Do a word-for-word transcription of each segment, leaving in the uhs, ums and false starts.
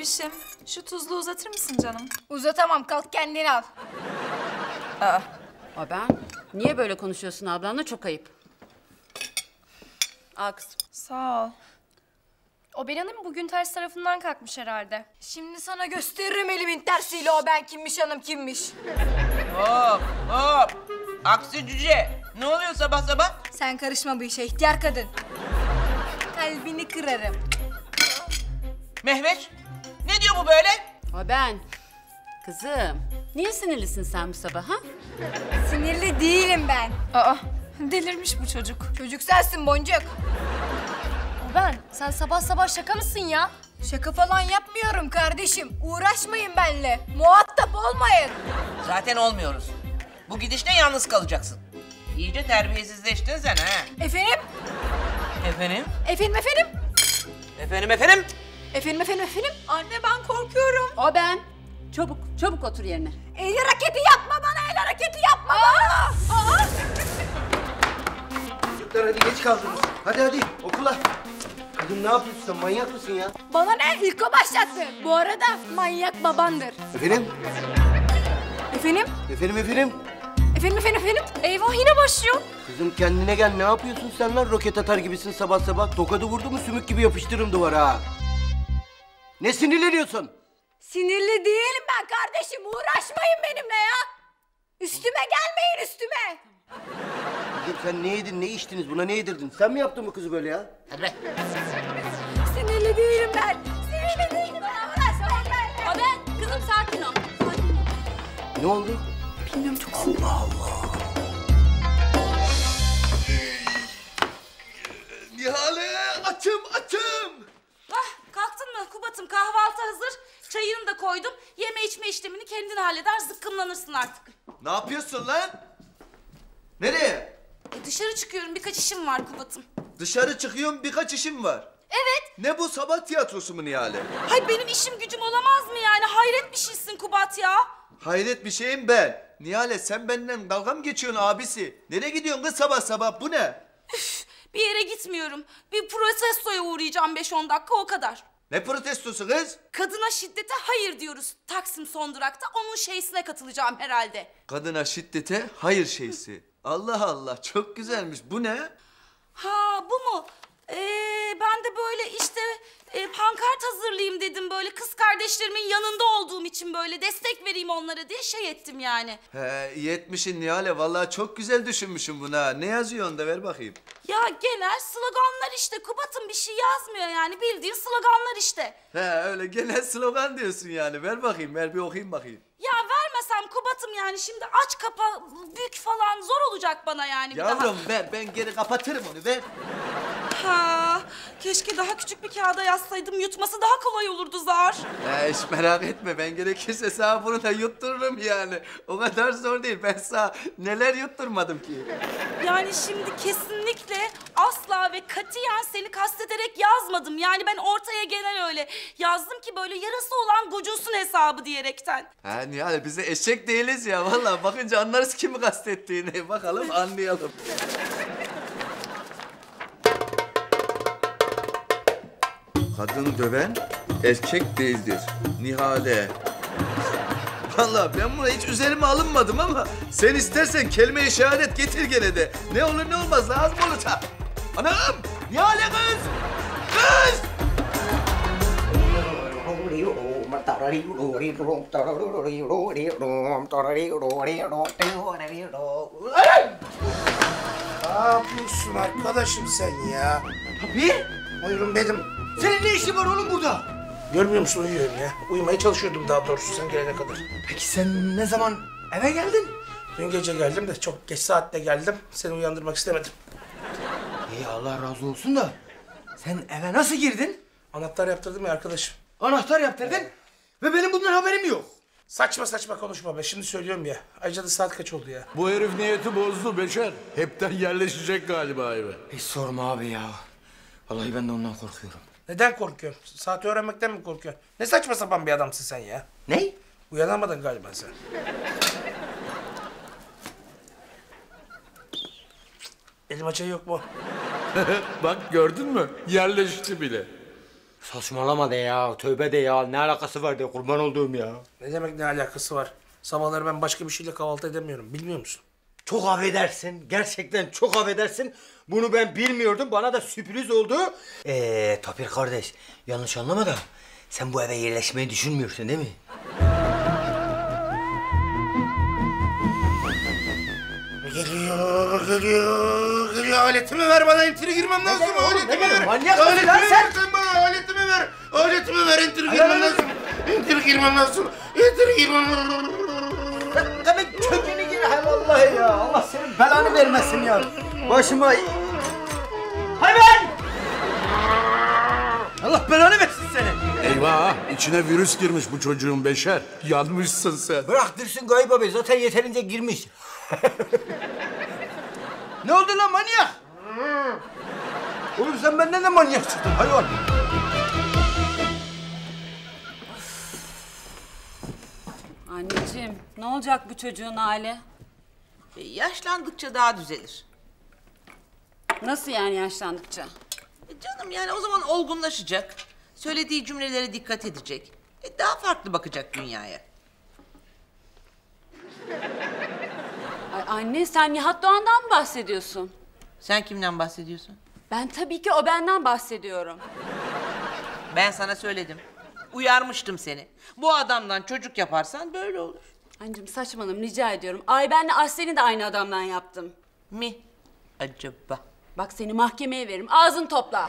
Bebişim, şu tuzlu uzatır mısın canım? Uzatamam, kalk kendini al. Aa. Aa ben? Niye böyle konuşuyorsun ablanla? Çok ayıp. Al kızım. Sağ ol. O Ben Hanım bugün ters tarafından kalkmış herhalde. Şimdi sana gösteririm elimin tersiyle o ben kimmiş hanım kimmiş. Hop hop. Aksi cüce. Ne oluyor sabah sabah? Sen karışma bu işe ihtiyar kadın. Kalbini kırarım. Mehveş. Ne diyor bu böyle? Aa ben. Kızım. Niye sinirlisin sen bu sabah ha? Sinirli değilim ben. Aa, delirmiş bu çocuk. Çocuk sensin Boncuk. O Ben, sen sabah sabah şaka mısın ya? Şaka falan yapmıyorum kardeşim. Uğraşmayın benimle. Muhatap olmayın. Zaten olmuyoruz. Bu gidişle yalnız kalacaksın. İyice terbiyesizleştin sen ha. Efendim? Efendim? Efendim efendim? Efendim efendim? Efendim efendim efendim? Anne ben korkuyorum. O ben. Çabuk, çabuk otur yerine. El hareketi yapma bana, el hareketi yapma bana. Aa! Çocuklar hadi geç kaldınız. Hadi hadi okula. Kızım ne yapıyorsun sen? Manyak mısın ya? Bana ne? İlk o başlattı. Bu arada manyak babandır. Efendim? Efendim? Efendim efendim? Efendim efendim efendim? Eyvah yine başlıyor. Kızım kendine gel. Ne yapıyorsun sen lan? Roket atar gibisin sabah sabah. Tokadı vurdu mu sümük gibi yapıştırırım duvara ha. Ne sinirleniyorsun? Sinirli değilim ben kardeşim. Uğraşmayın benimle ya. Üstüme gelmeyin üstüme. Kızım sen ne yedin, ne içtiniz? Buna ne yedirdin? Sen mi yaptın bu kızı böyle ya? Hadi. Sinirli değilim ben. Sinirli değilim ben. Uğraşmayın benimle. Aa ben. Kızım sakin ol. Sakin ol. Ne oldu? Bilmiyorum çok sinirli. Allah Allah. Nihale açım açım. Ah, kalktın mı Kubat'ım? Kahvaltı hazır. Çayını da koydum. Yeme içme işlemini kendin halleder, zıkkımlanırsın artık. Ne yapıyorsun lan? Nereye? E, dışarı çıkıyorum, birkaç işim var Kubat'ım. Dışarı çıkıyorum, birkaç işim var. Evet. Ne bu, sabah tiyatrosu mu Nihale? Hay benim işim gücüm olamaz mı yani? Hayret bir şeysin Kubat ya. Hayret bir şeyim ben. Nihale sen benden dalga mı geçiyorsun abisi? Nereye gidiyorsun kız sabah sabah, bu ne? Üf, bir yere gitmiyorum. Bir protestoya uğrayacağım beş on dakika, o kadar. Ne protestosu kız? Kadına şiddete hayır diyoruz Taksim son durakta. Onun şeysine katılacağım herhalde. Kadına şiddete hayır şeysi. Allah Allah, çok güzelmiş. Bu ne? Ha bu mu? Ee, ben de böyle işte e, pankart hazırlayayım dedim, böyle kız kardeşlerimin yanında olduğum için böyle destek vereyim onlara diye şey ettim yani. He, iyi etmişsin Nihale. Vallahi çok güzel düşünmüşsün buna. Ne yazıyor onda, ver bakayım. Ya genel sloganlar işte Kubat'ım, bir şey yazmıyor yani, bildiğin sloganlar işte. He, öyle genel slogan diyorsun yani. Ver bakayım, ver bir okuyayım bakayım. Ya vermesem Kubat'ım yani, şimdi aç kapa bük falan zor olacak bana yani bir daha. Yavrum ver, ben geri kapatırım onu, ver. Ha, keşke daha küçük bir kağıda yazsaydım, yutması daha kolay olurdu zar. Ya hiç merak etme, ben gerekirse sana bunu da yuttururum yani. O kadar zor değil, ben sana neler yutturmadım ki. Yani şimdi kesinlikle asla ve katiyen seni kastederek yazmadım. Yani ben ortaya genel öyle yazdım ki böyle yarası olan gocunsun hesabı diyerekten. Ha Nihal, biz de eşek değiliz ya vallahi, bakınca anlarız kimi kastettiğini. Bakalım anlayalım. Kadın döven erkek değildir. Nihale. Vallahi ben buna hiç üzerime alınmadım ama sen istersen kelime-i şehadet getir gene de. Ne olur ne olmaz, lazım olacak. Anam! Nihale kız! Kız! Ne yapıyorsun arkadaşım sen ya? Tabii. Buyurun benim. Senin ne işin var oğlum burada? Görmüyor musun, uyuyorum ya. Uyumaya çalışıyordum daha doğrusu sen gelene kadar. Peki sen ne zaman eve geldin? Dün gece geldim de çok geç saatte geldim. Seni uyandırmak istemedim. İyi Allah razı olsun da sen eve nasıl girdin? Anahtar yaptırdım ya arkadaşım. Anahtar yaptırdın ve benim bundan haberim yok. Saçma saçma konuşma be. Şimdi söylüyorum ya. Ayrıca da saat kaç oldu ya? Bu herif niyeti bozdu Beşer. Hepten yerleşecek galiba eve. Hiç sorma abi ya. Vallahi ben de ondan korkuyorum. Neden korkuyorsun? Saati öğrenmekten mi korkuyorsun? Ne saçma sapan bir adamsın sen ya. Ne? Uyanamadın galiba sen. Elim açayı yok mu? Bak gördün mü? Yerleşti bile. Saçmalama de ya, tövbe de ya. Ne alakası var de, kurban olduğum ya. Ne demek ne alakası var? Sabahları ben başka bir şeyle kahvaltı edemiyorum. Bilmiyor musun? Çok affedersin, gerçekten çok affedersin. Bunu ben bilmiyordum, bana da sürpriz oldu. Ee, Tapir kardeş, yanlış anlama da sen bu eve yerleşmeyi düşünmüyorsun değil mi? Geliyor, geliyor, geliyor. Aletimi ver bana, enteri girmem lazım. Aletimi ver. Manyak mısın lan sen? Sen bana aletimi ver. Aletimi ver, enteri girmem lazım. Enteri girmem lazım. Enteri girmem lazım. Demek kökeni gir, hay vallahi ya. Allah senin belanı vermesin ya. Başıma... Hayvan! Allah belanı versin seni. Eyvah, içine virüs girmiş bu çocuğun Beşer. Yanmışsın sen. Bırak dursun Gayip abi, zaten yeterince girmiş. Ne oldu lan manyak? Oğlum sen benden de manyak çıktın hayvan. Anneciğim, ne olacak bu çocuğun hali? E, yaşlandıkça daha düzelir. Nasıl yani yaşlandıkça? E, canım yani o zaman olgunlaşacak. Söylediği cümlelere dikkat edecek. E, daha farklı bakacak dünyaya. Ay anne, sen Nihat Doğan'dan mı bahsediyorsun? Sen kimden bahsediyorsun? Ben tabii ki o benden bahsediyorum. Ben sana söyledim. Uyarmıştım seni. Bu adamdan çocuk yaparsan böyle olur. Anneciğim saçmalama, rica ediyorum. Ay benle Aslen'i de aynı adamdan yaptım. Mi? Acaba? Bak seni mahkemeye veririm, ağzını topla.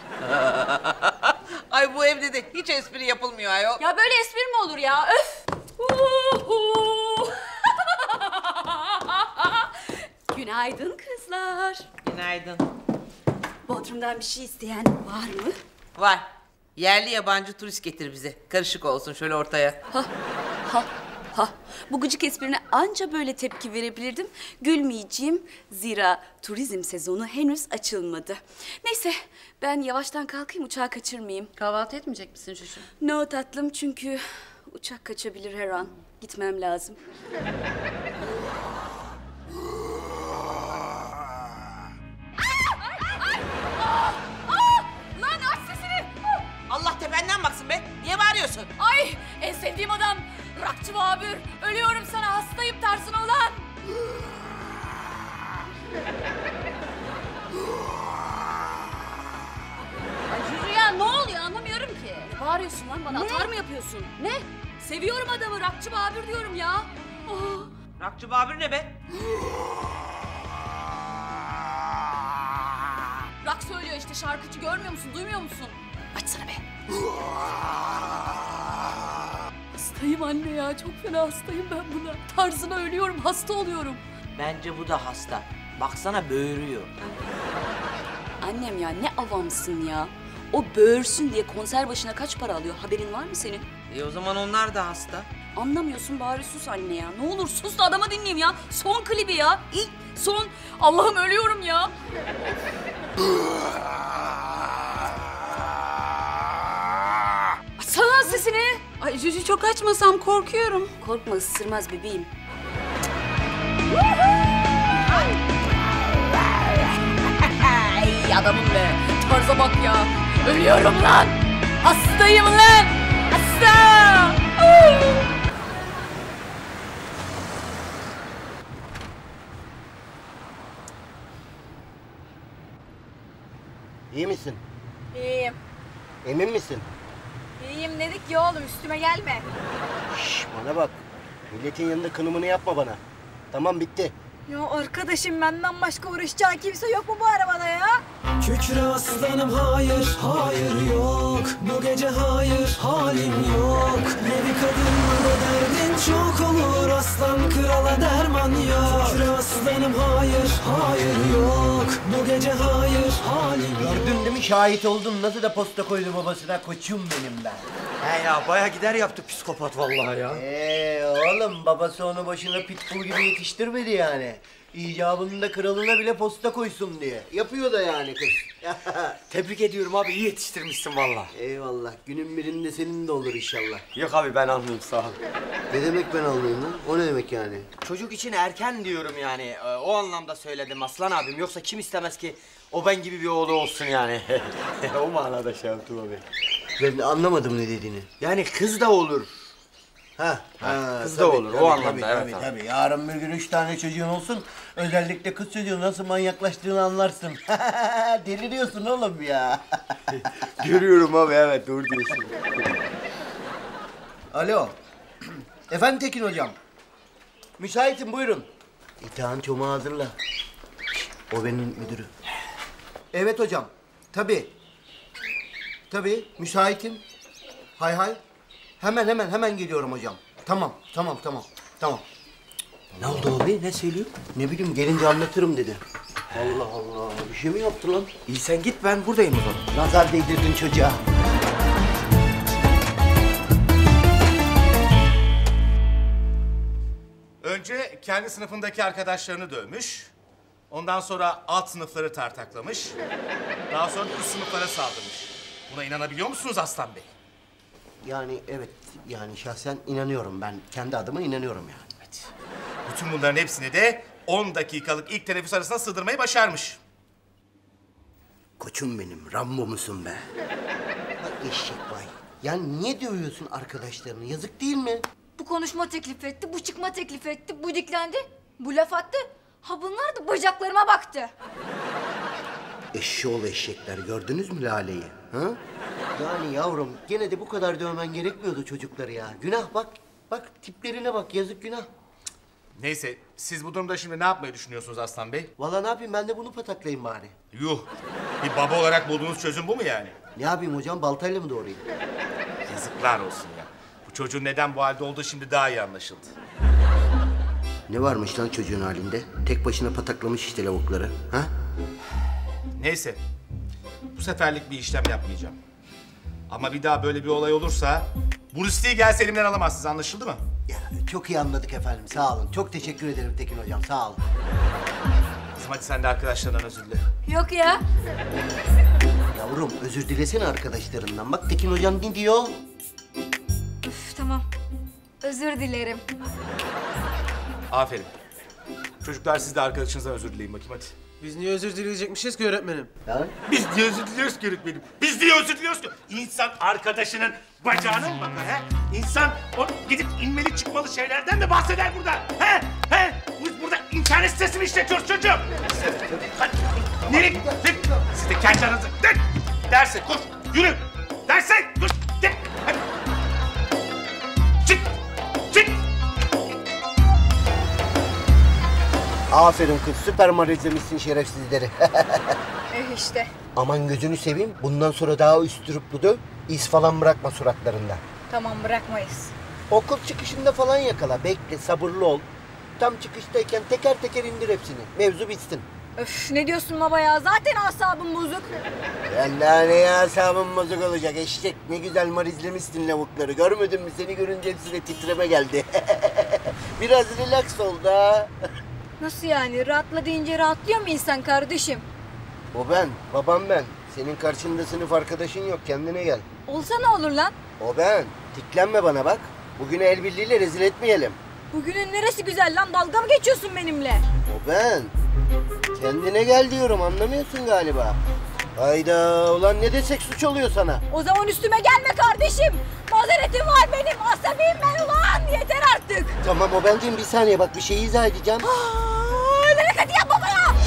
Ay bu evde de hiç espri yapılmıyor ayol. Ya böyle espri mi olur ya? Öf! Uhu! Günaydın kızlar. Günaydın. Bodrum'dan bir şey isteyen var mı? Var. Yerli yabancı turist getir bize. Karışık olsun şöyle ortaya. Ha, ha, ha. Bu gıcık esprine anca böyle tepki verebilirdim. Gülmeyeceğim. Zira turizm sezonu henüz açılmadı. Neyse ben yavaştan kalkayım, uçağı kaçırmayayım. Kahvaltı etmeyecek misin Şuşu? No tatlım, çünkü uçak kaçabilir her an. Gitmem lazım. Lan aç sesini. Allah tependen baksın be. Niye bağırıyorsun? Ay en sevdiğim adam. Rakçı Babür. Ölüyorum sana, hastayım tarzına ulan. Ay Hürriye, ne oluyor anlamıyorum ki. Ne bağırıyorsun lan bana? Ne? Atar mı yapıyorsun? Ne? Seviyorum adamı, Rakçı Babür diyorum ya. Oh. Rakçı Babür ne be? Rak söylüyor işte, şarkıcı, görmüyor musun, duymuyor musun? Açsana be. Hastayım anne ya, çok fena hastayım ben buna. Tarzına ölüyorum, hasta oluyorum. Bence bu da hasta. Baksana böğürüyor. Annem ya, ne avamsın ya. O böğürsün diye konser başına kaç para alıyor, haberin var mı senin? E o zaman onlar da hasta. Anlamıyorsun, bari sus anne ya. Ne olur sus da adamı dinleyeyim ya. Son klibi ya. İlk, son. Allah'ım ölüyorum ya. Açsana lan sesini. Ay Cücü, çok açmasam korkuyorum. Korkma, ısırmaz bebeğim. Ay adamım be. Tarza bak ya. Ölüyorum lan. Hastayım lan. Hasta. İyi misin? İyiyim. Emin misin? İyiyim dedik ya oğlum, üstüme gelme. Şş, bana bak. Milletin yanında kınımını yapma bana. Tamam, bitti. Ya arkadaşım, benden başka uğraşacak kimse yok mu bu arabada ya? Kükre aslanım hayır, hayır yok. Bu gece hayır, halim yok. Ne bir kadınla derdin çok olur. Aslan krala derman yok. Kükre aslanım hayır, hayır yok. Bu gece hayır, halim yok. Gördün değil mi? Şahit oldun. Nasıl da posta koydu babasına, koçum benim ben. He ya, baya gider yaptı psikopat vallahi ya. Eee oğlum, babası onu başına pitbull gibi yetiştirmedi yani. İcabında kralına bile posta koysun diye. Yapıyor da yani kız. Tebrik ediyorum abi, iyi yetiştirmişsin vallahi. Eyvallah. Günün birinde senin de olur inşallah. Yok abi, ben almayayım, sağ ol. Ne demek ben almayayım lan? O ne demek yani? Çocuk için erken diyorum yani. O anlamda söyledim Aslan abim. Yoksa kim istemez ki o ben gibi bir oğlu olsun yani. O manada şey yaptım abi. Ben anlamadım ne dediğini. Yani kız da olur. Ha, ha kız da tabii, olur, o tabii, anlamda, tabii, evet tabii, abi. tabii. Yarın bir gün üç tane çocuğun olsun. Özellikle kız çocuğun nasıl manyaklaştığını anlarsın. Deliriyorsun oğlum ya. Görüyorum abi, evet doğru diyorsun. Alo. Efendim Tekin hocam. Müsaitim, buyurun. İtağın çomağı hazırla. O benim müdürü. Evet hocam. Tabii. Tabii, müsaitim. Hay hay. Hemen hemen hemen geliyorum hocam. Tamam, tamam, tamam, tamam. Ne oldu abi? Ne söylüyor? Ne bileyim, gelince anlatırım dedi. Allah Allah, bir şey mi yaptı lan? İyi sen git, ben buradayım o zaman. Nazar değdirdin çocuğa. Önce kendi sınıfındaki arkadaşlarını dövmüş. Ondan sonra alt sınıfları tartaklamış. Daha sonra üst sınıflara saldırmış. Buna inanabiliyor musunuz Aslan Bey? Yani evet, yani şahsen inanıyorum ben. Kendi adıma inanıyorum yani. Evet. Bütün bunların hepsini de on dakikalık ilk teneffüs arasına sığdırmayı başarmış. Koçum benim, Rambo musun be? Bak eşek vay. Ya niye dövüyorsun arkadaşlarını? Yazık değil mi? Bu konuşma teklif etti, bu çıkma teklif etti, bu diklendi, bu laf attı. Ha bunlar da bacaklarıma baktı. Eşşoğlu eşekler, gördünüz mü Lale'yi? Ha? Yani yavrum, gene de bu kadar dövmen gerekmiyordu çocukları ya. Günah bak, bak tiplerine bak, yazık günah. Neyse, siz bu durumda şimdi ne yapmayı düşünüyorsunuz Aslan Bey? Vallahi ne yapayım, ben de bunu pataklayayım bari. Yuh! Bir baba olarak bulduğunuz çözüm bu mu yani? Ne yapayım hocam, baltayla mı doğrayayım? Yazıklar olsun ya. Bu çocuğun neden bu halde olduğu şimdi daha iyi anlaşıldı. Ne varmış lan çocuğun halinde? Tek başına pataklamış işte lavukları, ha? Neyse, bu seferlik bir işlem yapmayacağım. Ama bir daha böyle bir olay olursa... ...bu listeyi gelse elimden alamazsınız, anlaşıldı mı? Ya, çok iyi anladık efendim, sağ olun. Çok teşekkür ederim Tekin hocam, sağ olun. Kızım hadi sen de arkadaşlarından özür dile. Yok ya. Yavrum, özür dilesene arkadaşlarından. Bak Tekin hocam ne diyor? Üf, tamam. Özür dilerim. Aferin. Çocuklar siz de arkadaşınızdan özür dileyin bakayım hadi. Biz niye özür dileyecekmişiz ki öğretmenim? Ya? Biz niye özür diliyoruz ki öğretmenim? Biz niye özür diliyoruz ki? İnsan arkadaşının bacağına mı bakar he? İnsan o gidip inmeli çıkmalı şeylerden mi bahseder burada? He? He? Biz burada internet sitesi mi işletiyoruz çocuğum? Hadi. Nereye? Siz de kendi aranızda. Dön! Derse koş, yürü! Derse koş, git! Hadi! Çık! Çık! Aferin kız, süper mar izlemişsin şerefsizleri. Eh işte. Aman gözünü seveyim, bundan sonra daha üstürüplü döv. İz falan bırakma suratlarında. Tamam bırakmayız. Okul çıkışında falan yakala, bekle, sabırlı ol. Tam çıkıştayken teker teker indir hepsini. Mevzu bitsin. Öf ne diyorsun baba ya? Zaten asabım bozuk. Ben daha ne asabım bozuk olacak eşek. Ne güzel mar izlemişsin lavukları. Görmedin mi? Seni görünce hepsine titreme geldi. Biraz relax ol da. Nasıl yani? Rahatla deyince rahatlıyor mu insan kardeşim? O ben, babam ben. Senin karşında sınıf arkadaşın yok, kendine gel. Olsa ne olur lan? O ben. Tiklenme bana bak. Bugünü el birliğiyle rezil etmeyelim. Bugünün neresi güzel lan? Dalga mı geçiyorsun benimle? O ben. Kendine gel diyorum, anlamıyorsun galiba. Hayda, ulan ne desek suç oluyor sana. O zaman üstüme gelme kardeşim. Mazeretim var benim. Asabiyim ben ulan. Yeter artık. Tamam o bencim, bir saniye bak bir şey izah edeceğim. Aa, ne hadi yapma bana.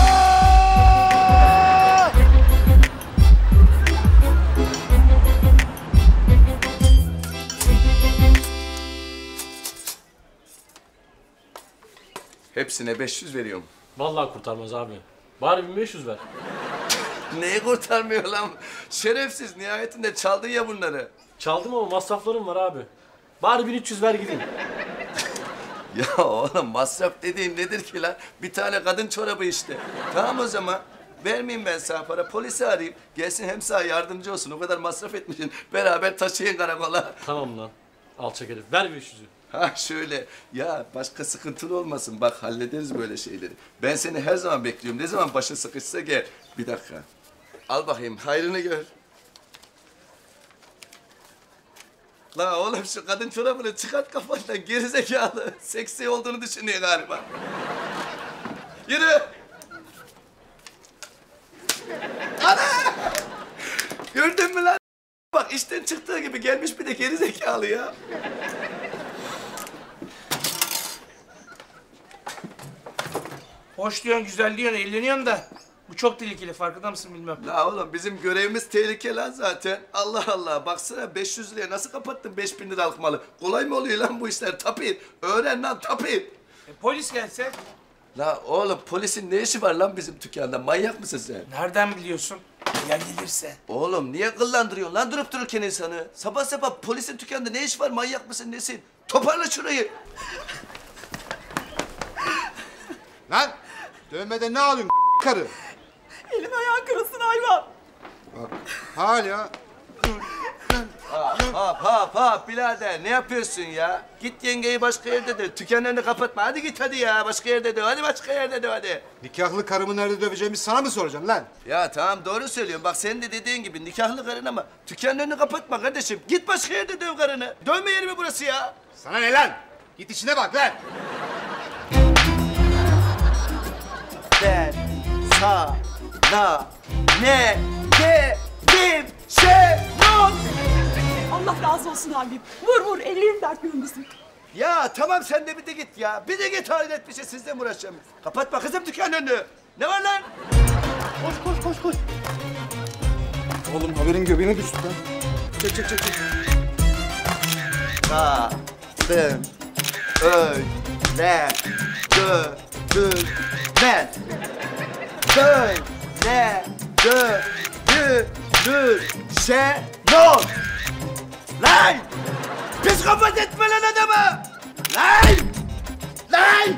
Hepsine beş yüz veriyorum. Vallahi kurtarmaz abi. Bari bin beş yüz ver. Neyi kurtarmıyor lan? Şerefsiz, nihayetinde çaldın ya bunları. Çaldım ama masraflarım var abi. Bari bin üç yüz ver gideyim. Ya oğlum masraf dediğin nedir ki lan? Bir tane kadın çorabı işte. Tamam o zaman. Vermeyeyim ben sana para. Polisi arayayım. Gelsin hem sana yardımcı olsun. O kadar masraf etmişsin. Beraber taşıyın karakola. Tamam lan. Alçak herif. Ver beş yüzü. Ha şöyle. Ya başka sıkıntılı olmasın. Bak hallederiz böyle şeyleri. Ben seni her zaman bekliyorum. Ne zaman başın sıkışsa gel. Bir dakika. Al bakayım. Hayrını gör. La oğlum şu kadın çorabını çıkart kafandan. Gerizekalı. Seksi olduğunu düşünüyor galiba. Yürü. Ana! Gördün mü lan? Bak işte gibi gelmiş bir de geri zekalı ya. Hoş diyorsun, güzel diyorsun, eğleniyorsun da bu çok tehlikeli, farkında mısın bilmem. La oğlum bizim görevimiz tehlike lan zaten. Allah Allah baksana beş yüz liraya nasıl kapattın beş bin liralık malı? Kolay mı oluyor lan bu işler? Tapir. Öğren lan tapir. E, polis gelse? La oğlum polisin ne işi var lan bizim dükkanda? Manyak mısın sen? Nereden biliyorsun? Ya gelirse? Oğlum niye kıllandırıyorsun lan durup dururken insanı? Sabah sabah polisin dükkanda ne iş var? Manyak mısın nesin? Toparla şurayı. Lan dövmede ne alıyorsun karı? Elin ayağın kırılsın hayvan. Bak hala. Hop hop hop hop birader ne yapıyorsun ya? Git yengeyi başka yerde döv. Dükkanlarını kapatma. Hadi git hadi ya. Başka yerde döv. Hadi başka yerde döv hadi. Nikahlı karımı nerede döveceğimi sana mı soracağım lan? Ya tamam doğru söylüyorsun. Bak senin de dediğin gibi nikahlı karın ama dükkanlarını kapatma kardeşim. Git başka yerde döv karını. Dövme yeri mi burası ya? Sana ne lan? Git işine bak lan. Ben sana ne dedim Şenol? Allah razı olsun abim. Vur vur ellerin dert görmesin. Ya tamam sen de bir de git ya. Bir de git hayret bir şey sizle mi uğraşacağım? Kapatma kızım dükkanın önünü. Ne var lan? Koş koş koş koş. Oğlum haberin göbeğine düştü lan. Çek çek çek çek. Kadın öyle dövülmez. Böyle dövülür Şenol. Lan! Psikopat etme lan adamı! Lan! Lan!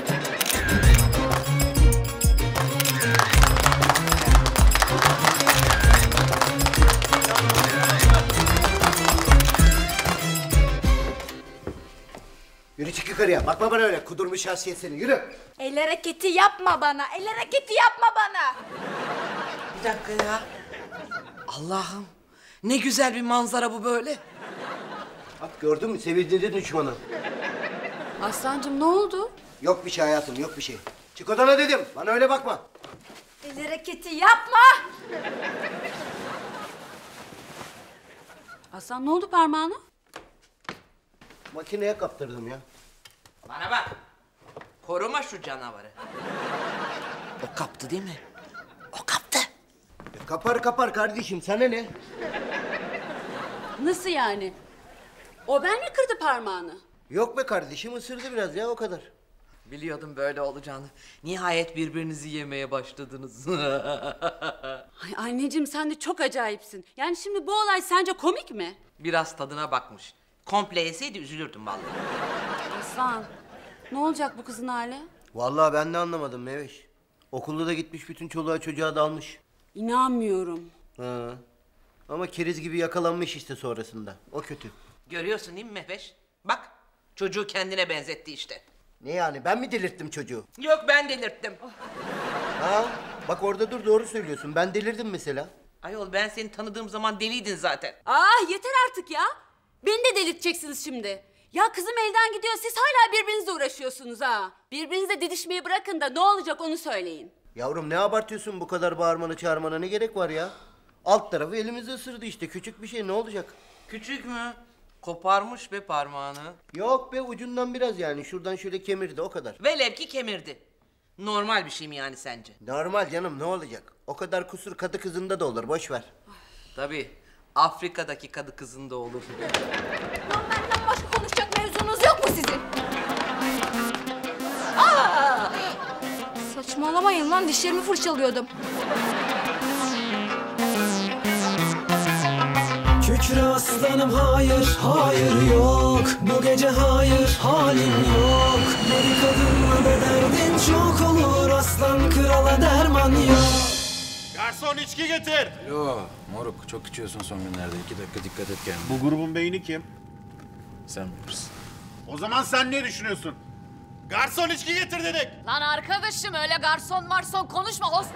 Yürü çık yukarıya. Bakma bana öyle. Kudurmuş şahsiyet seni. Yürü. El hareketi yapma bana. El hareketi yapma bana. Bir dakika ya. Allah'ım. Ne güzel bir manzara bu böyle. Bak gördün mü? Sevildiğinde düşmanı. Aslancığım ne oldu? Yok bir şey hayatım. Yok bir şey. Çık odana dedim. Bana öyle bakma. El hareketi yapma. Aslan ne oldu parmağına? Makineye kaptırdım ya. Bana bak. Koruma şu canavarı. O kaptı değil mi? O kaptı. E, kapar kapar kardeşim. Sana ne? Nasıl yani? O ben mi kırdı parmağını? Yok be kardeşim. Isırdı biraz ya o kadar. Biliyordum böyle olacağını. Nihayet birbirinizi yemeye başladınız. Ay anneciğim sen de çok acayipsin. Yani şimdi bu olay sence komik mi? Biraz tadına bakmış. Komple yeseydi üzülürdüm vallahi. Aslan ne olacak bu kızın hali? Vallahi ben de anlamadım Meveş. Okulda da gitmiş bütün çoluğa çocuğa dalmış. İnanmıyorum. Ha. Ama keriz gibi yakalanmış işte sonrasında. O kötü. Görüyorsun değil mi Mehveş? Bak çocuğu kendine benzetti işte. Ne yani ben mi delirttim çocuğu? Yok ben delirttim. Ha? Bak orada dur doğru söylüyorsun. Ben delirdim mesela. Ayol ben seni tanıdığım zaman deliydin zaten. Ah yeter artık ya. Beni de delirteceksiniz şimdi. Ya kızım elden gidiyor siz hala birbirinizle uğraşıyorsunuz ha. Birbirinizle didişmeyi bırakın da ne olacak onu söyleyin. Yavrum ne abartıyorsun bu kadar bağırmana çağırmana ne gerek var ya? Alt tarafı elimizi ısırdı işte küçük bir şey ne olacak? Küçük mü? Koparmış be parmağını. Yok be ucundan biraz yani şuradan şöyle kemirdi o kadar. Velev ki kemirdi. Normal bir şey mi yani sence? Normal canım ne olacak? O kadar kusur kadı kızında da olur boş ver. Tabii. Afrika'daki kadı kızında olur. Lan benden başka konuşacak mevzunuz yok mu sizin? Aa! Saçmalamayın lan dişlerimi fırçalıyordum. Kükre aslanım hayır, hayır yok. Bu gece hayır, halim yok. Deli kadınla da derdin çok olur. Aslan krala derman yok. Garson içki getir. Yo moruk çok içiyorsun son günlerde. İki dakika dikkat et kendine. Bu grubun beyni kim? Sen bilirsin. O zaman sen ne düşünüyorsun? Garson içki getir dedik. Lan arkadaşım öyle garson varson konuşma. Host...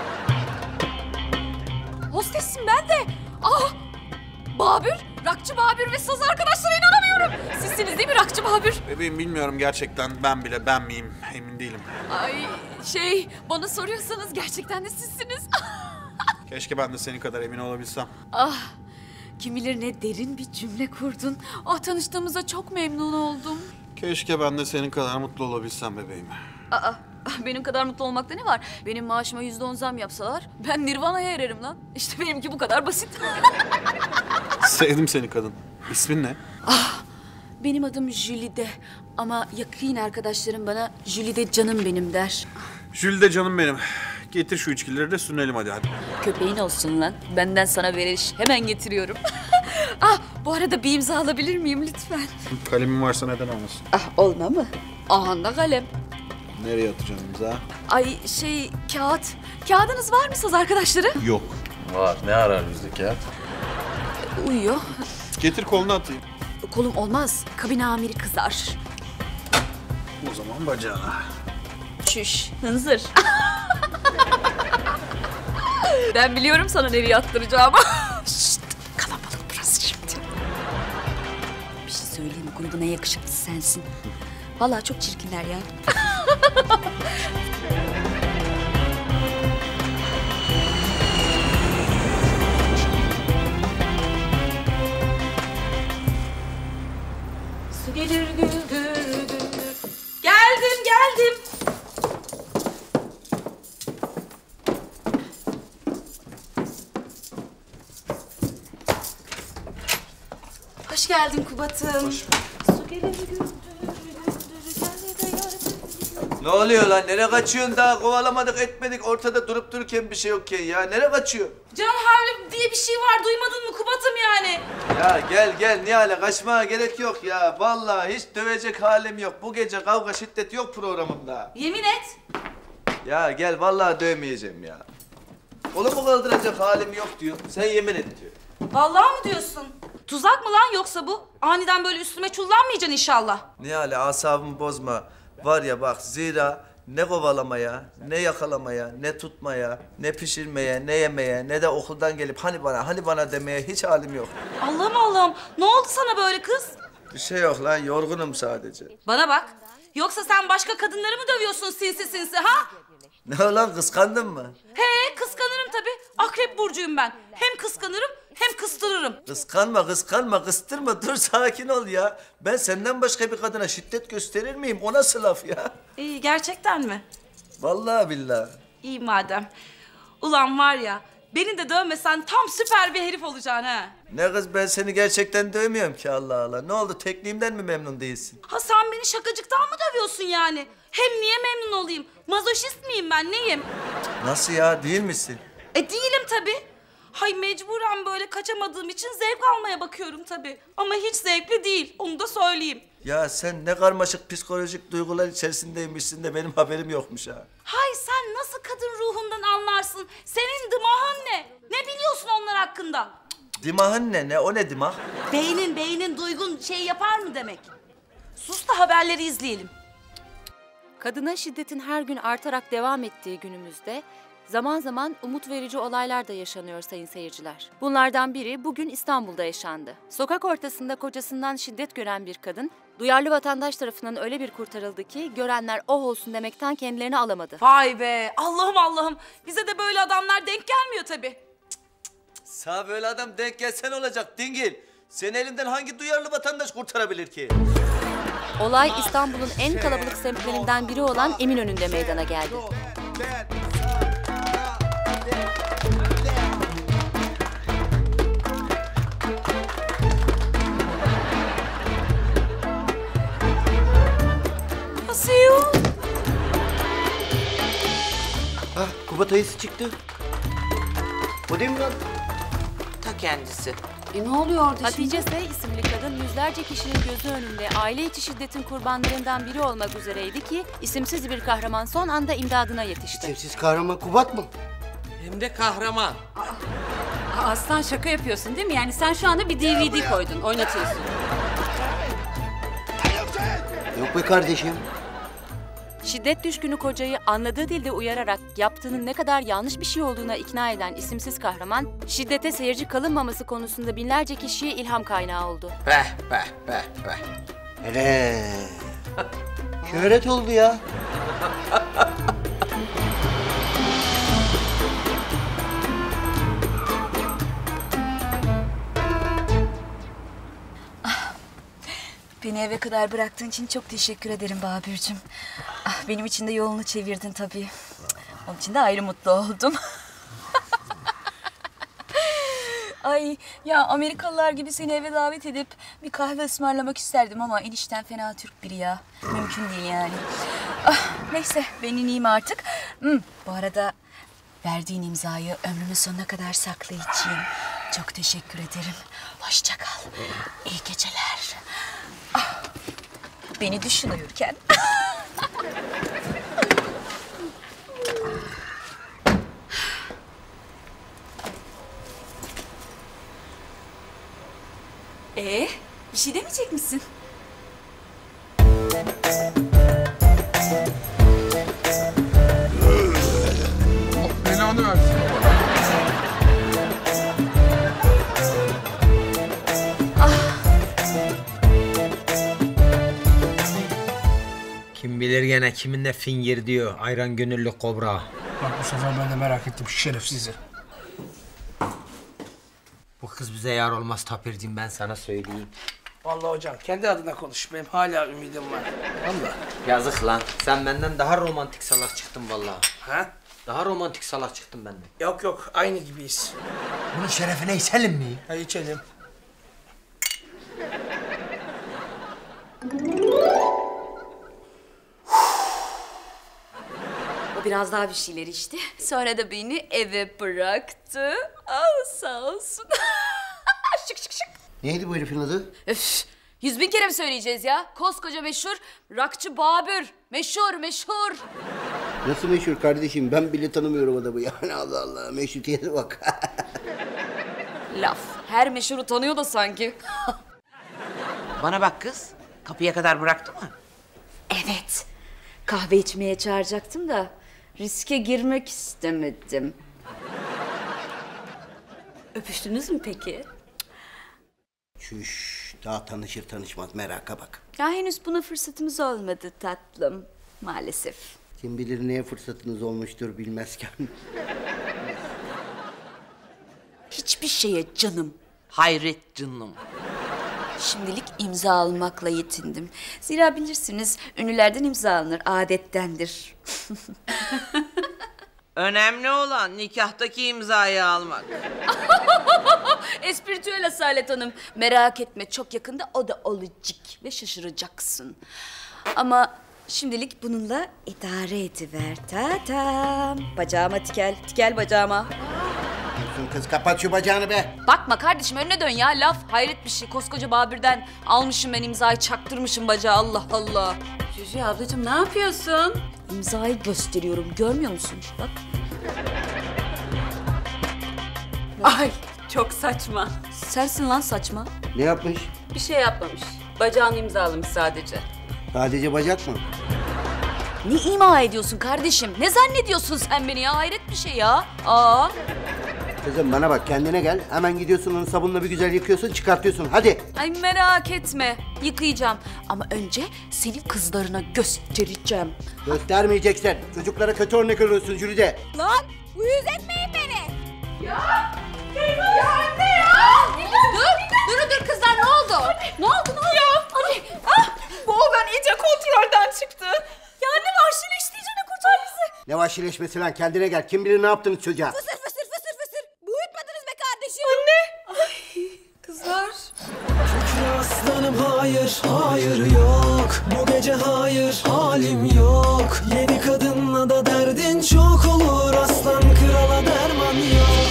Hostessin ben de. Ah! Babür, Rakçı Babür ve saz arkadaşlara inanamıyorum. Sizsiniz değil mi Rakçı Babür? Bebeğim bilmiyorum gerçekten ben bile ben miyim emin değilim. Ay şey bana soruyorsanız gerçekten de sizsiniz. Keşke ben de senin kadar emin olabilsem. Ah Kim bilir ne derin bir cümle kurdun. Ah, tanıştığımıza çok memnun oldum. Keşke ben de senin kadar mutlu olabilsem bebeğim. Aa, benim kadar mutlu olmakta ne var? Benim maaşıma yüzde on zam yapsalar ben Nirvana'ya ererim lan. İşte benimki bu kadar basit. Sevdim seni kadın. İsmin ne? Ah, benim adım Jülide ama yakın arkadaşlarım bana Jülide canım benim der. Jülide canım benim. Getir şu içkileri de sünelim hadi hadi. Köpeğin olsun lan. Benden sana veriş. Hemen getiriyorum. Ah, bu arada bir imza alabilir miyim lütfen? Kalemin varsa neden olmasın? Ah, olma mı? Aha da kalem. Nereye atacağım imza? Ay şey, kağıt. Kağıdınız var mı saz arkadaşları? Yok. Var. Ne arar bizde kağıt? Uyuyor. Getir kolunu atayım. Kolum olmaz. Kabin amiri kızar. O zaman bacağına. Çüş, hınzır. Ben biliyorum sana nereye attıracağımı. Şşt, kalabalık burası şimdi. Bir şey söyleyeyim mi? Grubun en yakışıklısı sensin. Vallahi çok çirkinler ya. Su gelir güldür güldür. Geldim geldim. Hoş geldin Kubat'ım. Hoş Su gelir güldür güldür. Ne oluyor lan? Nereye kaçıyorsun daha? Kovalamadık etmedik. Ortada durup dururken bir şey yokken ya. Nereye kaçıyor? Can havli diye bir şey var. Duymadın mı Kubat'ım yani? Ya gel gel Nihal'e kaçmaya gerek yok ya. Vallahi hiç dövecek halim yok. Bu gece kavga şiddet yok programımda. Yemin et. Ya gel vallahi dövmeyeceğim ya. Kolumu kaldıracak halim yok diyor. Sen yemin et diyor. Vallahi mı diyorsun? Tuzak mı lan yoksa bu? Aniden böyle üstüme çullanmayacaksın inşallah. Nihal'e asabımı bozma. Var ya bak zira ne kovalamaya, ne yakalamaya, ne tutmaya, ne pişirmeye, ne yemeye, ne de okuldan gelip hani bana, hani bana demeye hiç halim yok. Allah'ım Allah'ım. Ne oldu sana böyle kız? Bir şey yok lan, yorgunum sadece. Bana bak. Yoksa sen başka kadınları mı dövüyorsun sinsi sinsi ha? Ne lan, kıskandın mı? He, kıskanırım tabii. Akrep burcuyum ben. Hem kıskanırım hem kıstırırım. Kıskanma, kıskanma, kıstırma. Dur sakin ol ya. Ben senden başka bir kadına şiddet gösterir miyim? O nasıl laf ya? İyi, gerçekten mi? Vallahi billahi. İyi madem. Ulan var ya, beni de dövmesen tam süper bir herif olacaksın ha. Ne kız, ben seni gerçekten dövmüyorum ki Allah Allah. Ne oldu, tekniğimden mi memnun değilsin? Ha sen beni şakacıktan mı dövüyorsun yani? Hem niye memnun olayım? Mazoşist miyim ben, neyim? Nasıl ya, değil misin? E değilim tabii. Hay mecburen böyle kaçamadığım için zevk almaya bakıyorum tabii. Ama hiç zevkli değil, onu da söyleyeyim. Ya sen ne karmaşık psikolojik duygular içerisindeymişsin de benim haberim yokmuş ha. Hay sen nasıl kadın ruhundan anlarsın? Senin dimağın ne? Ne biliyorsun onlar hakkında? Dimahın ne? Ne? O ne dimah? Beynin, beynin, duygun şey yapar mı demek? Sus da haberleri izleyelim. Kadına şiddetin her gün artarak devam ettiği günümüzde zaman zaman umut verici olaylar da yaşanıyor sayın seyirciler. Bunlardan biri bugün İstanbul'da yaşandı. Sokak ortasında kocasından şiddet gören bir kadın, duyarlı vatandaş tarafından öyle bir kurtarıldı ki görenler oh olsun demekten kendilerini alamadı. Vay be, Allah'ım Allah'ım. Bize de böyle adamlar denk gelmiyor tabii. Sağ böyle adam denk gelsen olacak dingil. Seni elimden hangi duyarlı vatandaş kurtarabilir ki? Olay İstanbul'un en kalabalık semtlerinden biri olan Eminönü'nde meydana geldi. Nasıl? Ah, Kubat ayısı çıktı. O değil mi lan? Ta kendisi. E ne oluyor orada Hatice S. isimli kadın yüzlerce kişinin gözü önünde aile içi şiddetin kurbanlarından biri olmak üzereydi ki isimsiz bir kahraman son anda imdadına yetişti. İsimsiz kahraman Kubat mı? Hem de kahraman. Aa, Aslan şaka yapıyorsun değil mi? Yani sen şu anda bir D V D koydun, oynatıyorsun. Yok be kardeşim. Şiddet düşkünü kocayı anladığı dilde uyararak yaptığının ne kadar yanlış bir şey olduğuna ikna eden isimsiz kahraman, şiddete seyirci kalınmaması konusunda binlerce kişiye ilham kaynağı oldu. Beh beh beh beh. Hele. Şöhret oldu ya. Beni eve kadar bıraktığın için çok teşekkür ederim Babürcüm. Ah, benim için de yolunu çevirdin tabii. Onun için de ayrı mutlu oldum. Ay ya Amerikalılar gibi seni eve davet edip bir kahve ısmarlamak isterdim ama enişten fena Türk biri ya. Mümkün değil yani. Ah, neyse ben ineyim artık. Hmm, bu arada verdiğin imzayı ömrümün sonuna kadar saklayacağım. Çok teşekkür ederim. Hoşça kal. İyi geceler. Ah, beni düşün uyurken. Ee, bir şey demeyecek misin? Belanı versin. Kim bilir gene kiminle fingir diyor. Ayran gönüllü kobra. Bak bu sefer ben de merak ettim şu şerefsizi. Bu kız bize yar olmaz Tapir'cim, ben sana söyleyeyim. Vallahi hocam kendi adına konuş. Benim hala ümidim var. Vallahi. Yazık lan. Sen benden daha romantik salak çıktın vallahi. Ha? Daha romantik salak çıktın benden. Yok yok aynı gibiyiz. Bunun şerefine içelim mi? Hadi içelim. O biraz daha bir şeyler içti. Sonra da beni eve bıraktı. Ah sağ olsun. Şık şık şık. Neydi bu herifin adı? Öf, yüz bin kere mi söyleyeceğiz ya? Koskoca meşhur rockçı Babür. Meşhur meşhur. Nasıl meşhur kardeşim? Ben bile tanımıyorum adamı yani. Allah Allah, meşrutiyete bak. Laf. Her meşhuru tanıyor da sanki. Bana bak kız. Kapıya kadar bıraktı mı? Evet. Kahve içmeye çağıracaktım da riske girmek istemedim. Öpüştünüz mü peki? Çüş, daha tanışır tanışmaz meraka bak. Ya henüz buna fırsatımız olmadı tatlım. Maalesef. Kim bilir neye fırsatınız olmuştur bilmezken. Hiçbir şeye canım. Hayret canım. Şimdilik imza almakla yetindim. Zira bilirsiniz ünlülerden imza alınır, adettendir. Önemli olan nikahtaki imzayı almak. Espritüel Asalet Hanım. Merak etme çok yakında o da olacak ve şaşıracaksın. Ama şimdilik bununla idare ediver tatam. Bacağıma tikel, tikel bacağıma. Kız kapat şu bacağını be. Bakma kardeşim önüne dön ya laf. Hayret bir şey koskoca Babür'den almışım ben imzayı çaktırmışım bacağı Allah Allah. Cüce ablacığım ne yapıyorsun? İmzayı gösteriyorum görmüyor musun? Bak. Ay çok saçma. Sensin lan saçma. Ne yapmış? Bir şey yapmamış. Bacağını imzalamış sadece. Sadece bacak mı? Ne ima ediyorsun kardeşim? Ne zannediyorsun sen beni ya? Hayret bir şey ya. Aa. Kızım bana bak kendine gel. Hemen gidiyorsun onu sabunla bir güzel yıkıyorsun çıkartıyorsun hadi. Ay merak etme. Yıkayacağım. Ama önce senin kızlarına göstereceğim. Göstermeyeceksin. Çocuklara kötü örnek oluyorsun Jülide. Lan uyuz etmeyin beni. Ya! Ya anne ya! Dur! Durun dur kızlar ne oldu? Ne oldu ne oldu? Ya! Anne! Ah! Bu oğlan iyice kontrolden çıktı. Ya anne vahşileşti iyicene kurtar bizi. Ne vahşileşmesi lan kendine gel. Kim bilir ne yaptınız çocuğa? Fısır fısır fısır fısır. Bu uyutmadınız be kardeşim. Anne! Ay kızlar. Kükre aslanım hayır, hayır yok. Bu gece hayır, halim yok. Yedi kadınla da derdin çok olur. Aslan krala derman yok.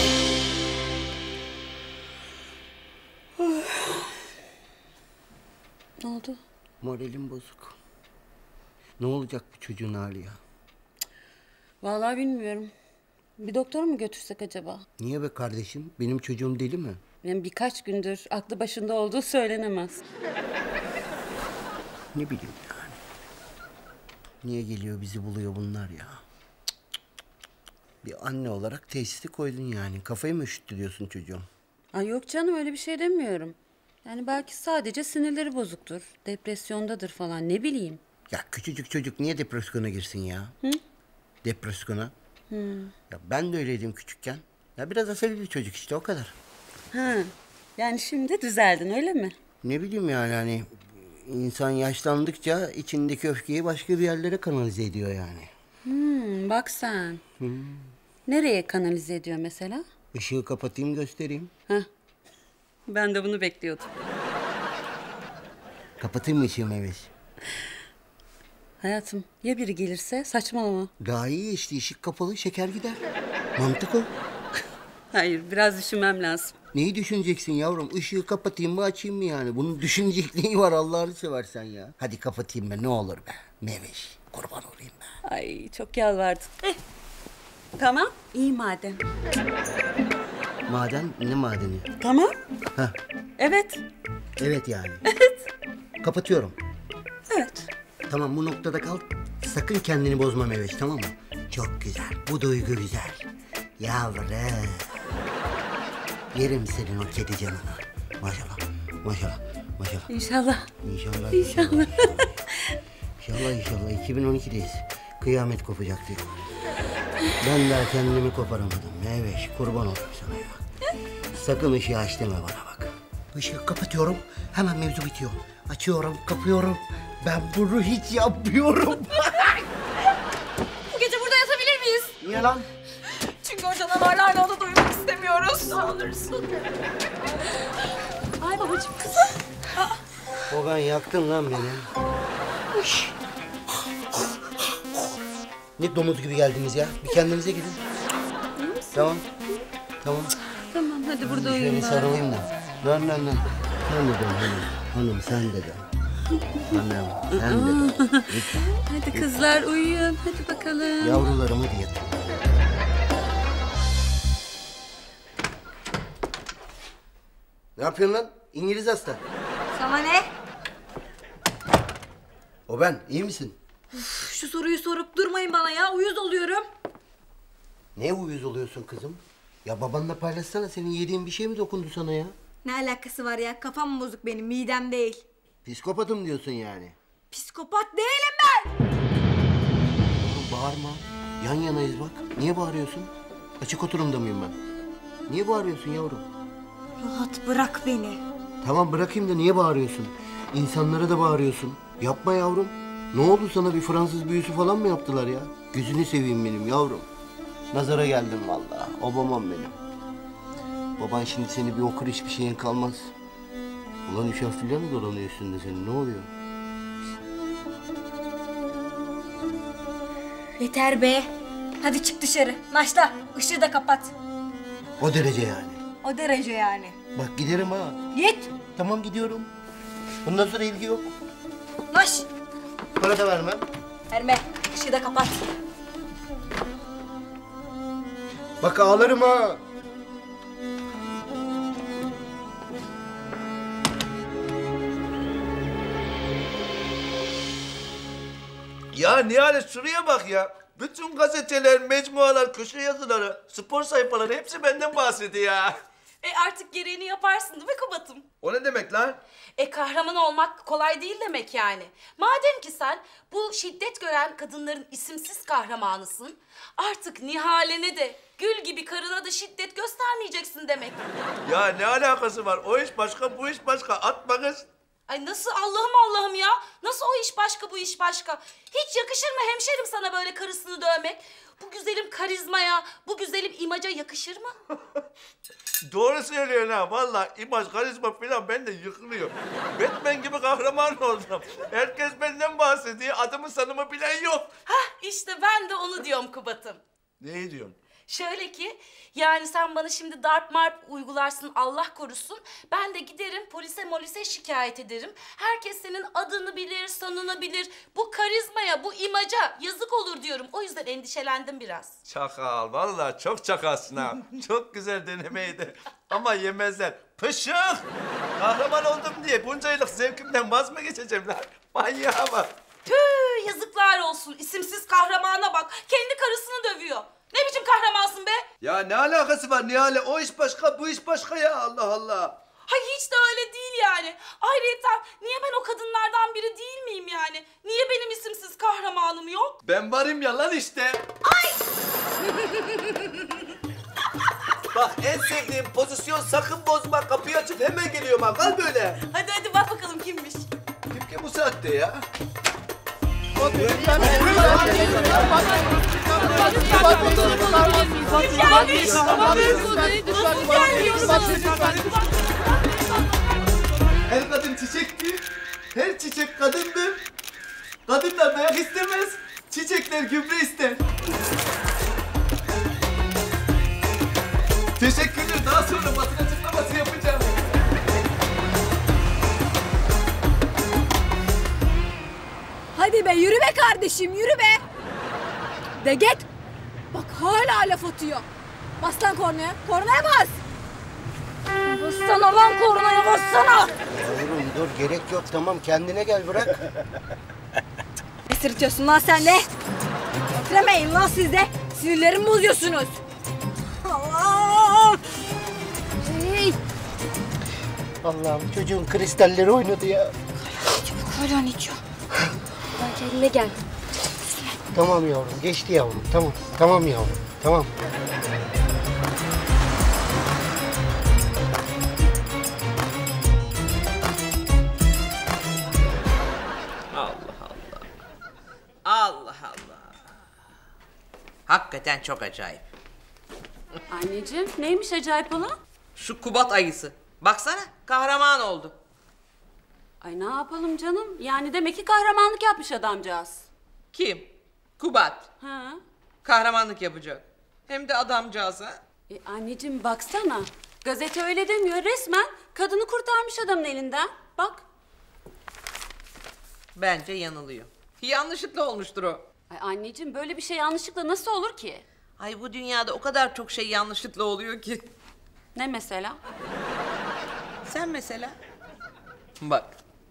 Ne oldu? Moralim bozuk. Ne olacak bu çocuğun hali ya? Vallahi bilmiyorum. Bir doktora mı götürsek acaba? Niye be kardeşim? Benim çocuğum deli mi? Yani birkaç gündür aklı başında olduğu söylenemez. Ne bileyim yani. Niye geliyor bizi buluyor bunlar ya? Cık cık cık. Bir anne olarak teşhisi koydun yani. Kafayı mı üşüttürüyorsun çocuğum? Ay yok canım öyle bir şey demiyorum. Yani belki sadece sinirleri bozuktur. Depresyondadır falan ne bileyim. Ya küçücük çocuk niye depresyona girsin ya? Hı? Depresyona? Hı. Ya ben de öyleydim küçükken. Ya biraz asabi bir çocuk işte o kadar. Ha. Yani şimdi düzeldin öyle mi? Ne bileyim yani hani insan yaşlandıkça içindeki öfkeyi başka bir yerlere kanalize ediyor yani. Hmm, bak sen. Hmm. Nereye kanalize ediyor mesela? Işığı kapatayım göstereyim. Heh. Ben de bunu bekliyordum. Kapatayım mı ışığı Meveş? Hayatım ya biri gelirse saçmalama. Daha iyi işte, ışık kapalı şeker gider. Mantık o. Hayır, biraz düşünmem lazım. Neyi düşüneceksin yavrum? Işığı kapatayım mı açayım mı yani? Bunun düşünecek neyi var Allah'ını seversen ya? Hadi kapatayım ben, ne olur be. Meveş, kurban olayım be. Ay çok yalvardın. Eh. Tamam, iyi madem. Maden, ne madeni? Tamam. Heh. Evet. Evet yani. Evet. Kapatıyorum. Evet. Tamam, bu noktada kal. Sakın kendini bozma Meveş, tamam mı? Çok güzel, bu duygu güzel. Yavrum. Yerim senin o kedi canını. Maşallah, maşallah, maşallah. İnşallah. İnşallah. İnşallah. İnşallah, inşallah. iki bin on iki'deyiz. Kıyamet kopacak diyor. Ben daha kendimi koparamadım. Meveş, kurban olayım sana ya. Sakın ışığı aç deme bana bak. Işığı kapatıyorum, hemen mevzu bitiyor. Açıyorum, kapıyorum. Ben bunu hiç yapmıyorum. Bu gece burada yatabilir miyiz? Niye lan? Çünkü o canavarlarla onu duymak istemiyoruz. Ne olursun. Ay babacığım kızım. O ben yaktım lan beni. Ne domuz gibi geldiniz ya? Bir kendinize gelin. Tamam. Tamam. Tamam hadi burada Şöyle uyuyun bari. sarılayım da. Lan lan lan. Sen de dön hanım. Hanım sen de dön. Hanım sen de dön. Lütfen. Hadi kızlar uyuyun. Hadi bakalım. Yavrularımı diye yatın. Ne yapıyorsun lan? İngiliz hasta. Sana ne? O ben. İyi misin? Uf, şu soruyu sorup durmayın bana ya. Uyuz oluyorum. Ne uyuz oluyorsun kızım? Ya babanla paylaşsana, senin yediğin bir şey mi dokundu sana ya? Ne alakası var ya? Kafam bozuk benim. Midem değil. Psikopatım diyorsun yani. Psikopat değilim ben. Oğlum bağırma. Yan yanayız bak. Niye bağırıyorsun? Açık oturumda mıyım ben? Niye bağırıyorsun yavrum? Rahat bırak beni. Tamam bırakayım da niye bağırıyorsun? İnsanlara da bağırıyorsun. Yapma yavrum. Ne oldu sana, bir Fransız büyüsü falan mı yaptılar ya? Gözünü seveyim benim yavrum. Nazara geldim vallahi. Obamam benim. Baban şimdi seni bir okur, hiçbir şeyin kalmaz. Ulan üç harfliler mi dolanıyor üstünde senin? Ne oluyor? Yeter be. Hadi çık dışarı. Naşla. Işığı da kapat. O derece yani. O derece yani. Bak giderim ha. Git. Tamam gidiyorum. Bundan sonra ilgi yok. Naş. Para da vermem. Verme. Işığı da kapat. Bak ağlarım ha. Ya Nihale şuraya bak ya. Bütün gazeteler, mecmualar, köşe yazıları, spor sayfaları hepsi benden bahsediyor ya. E artık gereğini yaparsın değil mi Kubat'ım? O ne demek lan? E kahraman olmak kolay değil demek yani. Madem ki sen bu şiddet gören kadınların isimsiz kahramanısın, artık Nihal'ene de Gül gibi karına da şiddet göstermeyeceksin demek. Ya ne alakası var? O iş başka, bu iş başka. Atma kız. Ay nasıl Allah'ım Allah'ım ya? Nasıl o iş başka, bu iş başka? Hiç yakışır mı hemşerim sana böyle karısını dövmek? Bu güzelim karizmaya, bu güzelim imaja yakışır mı? Doğru söylüyorsun ha. Vallahi imaj, karizma falan bende yıkılıyor. Batman gibi kahraman oldum. Herkes benden bahsediyor. Adımı sanımı bilen yok. Hah işte ben de onu diyorum Kubat'ım. Ne diyorsun? Şöyle ki, yani sen bana şimdi darp marp uygularsın, Allah korusun. Ben de giderim polise molise şikayet ederim. Herkes senin adını bilir, sanını bilir. Bu karizmaya, bu imaja yazık olur diyorum. O yüzden endişelendim biraz. Çakal. Vallahi çok çakalsın ha. Çok güzel denemeydi. Ama yemezler. Pışık! Kahraman oldum diye bunca yıllık zevkimden vaz mı geçeceğim lan? Manyağa bak. Tüh, yazıklar olsun. İsimsiz kahramana bak. Kendi karısını dövüyor. Ne biçim kahramansın be? Ya ne alakası var Nihale? O iş başka, bu iş başka ya. Allah Allah. Hay hiç de öyle değil yani. Ayrıca niye ben o kadınlardan biri değil miyim yani? Niye benim isimsiz kahramanım yok? Ben varım ya lan işte. Ay! Bak en sevdiğim pozisyon, sakın bozma. Kapıyı açıp hemen geliyorum ha. Kal böyle. Hadi hadi bak bakalım kimmiş. Kim kim? bu saatte ya? Her kadın çiçektir. Her çiçek kadındır. Kadınlar dayak istemez. Çiçekler gübre ister. Teşekkürler. Daha sonra basın açıklaması yapacağım. Hadi be yürü be kardeşim yürü be. De git. Bak hala laf atıyor. Bas lan kornaya. Kornaya bas. Bassana lan kornaya bassana. Yavrum dur gerek yok tamam kendine gel bırak. Ne sırıtıyorsun lan sen de? Titremeyin lan siz de. Sinirlerimi bozuyorsunuz. Allah! Hey! Allah'ım çocuğun kristalleri oynadı ya. Hala ne içiyor? Belki eline gel. Tamam yavrum geçti yavrum tamam. Tamam yavrum tamam. Allah Allah. Allah Allah. Hakikaten çok acayip. Anneciğim neymiş acayip olan? Şu Kubat ayısı. Baksana kahraman oldu. Ay ne yapalım canım? Yani demek ki kahramanlık yapmış adamcağız. Kim? Kubat. Ha? Kahramanlık yapacak. Hem de adamcağız ha. E anneciğim baksana. Gazete öyle demiyor. Resmen kadını kurtarmış adamın elinden. Bak. Bence yanılıyor. Yanlışlıkla olmuştur o. Ay anneciğim böyle bir şey yanlışlıkla nasıl olur ki? Ay bu dünyada o kadar çok şey yanlışlıkla oluyor ki. Ne mesela? Sen mesela. Bak.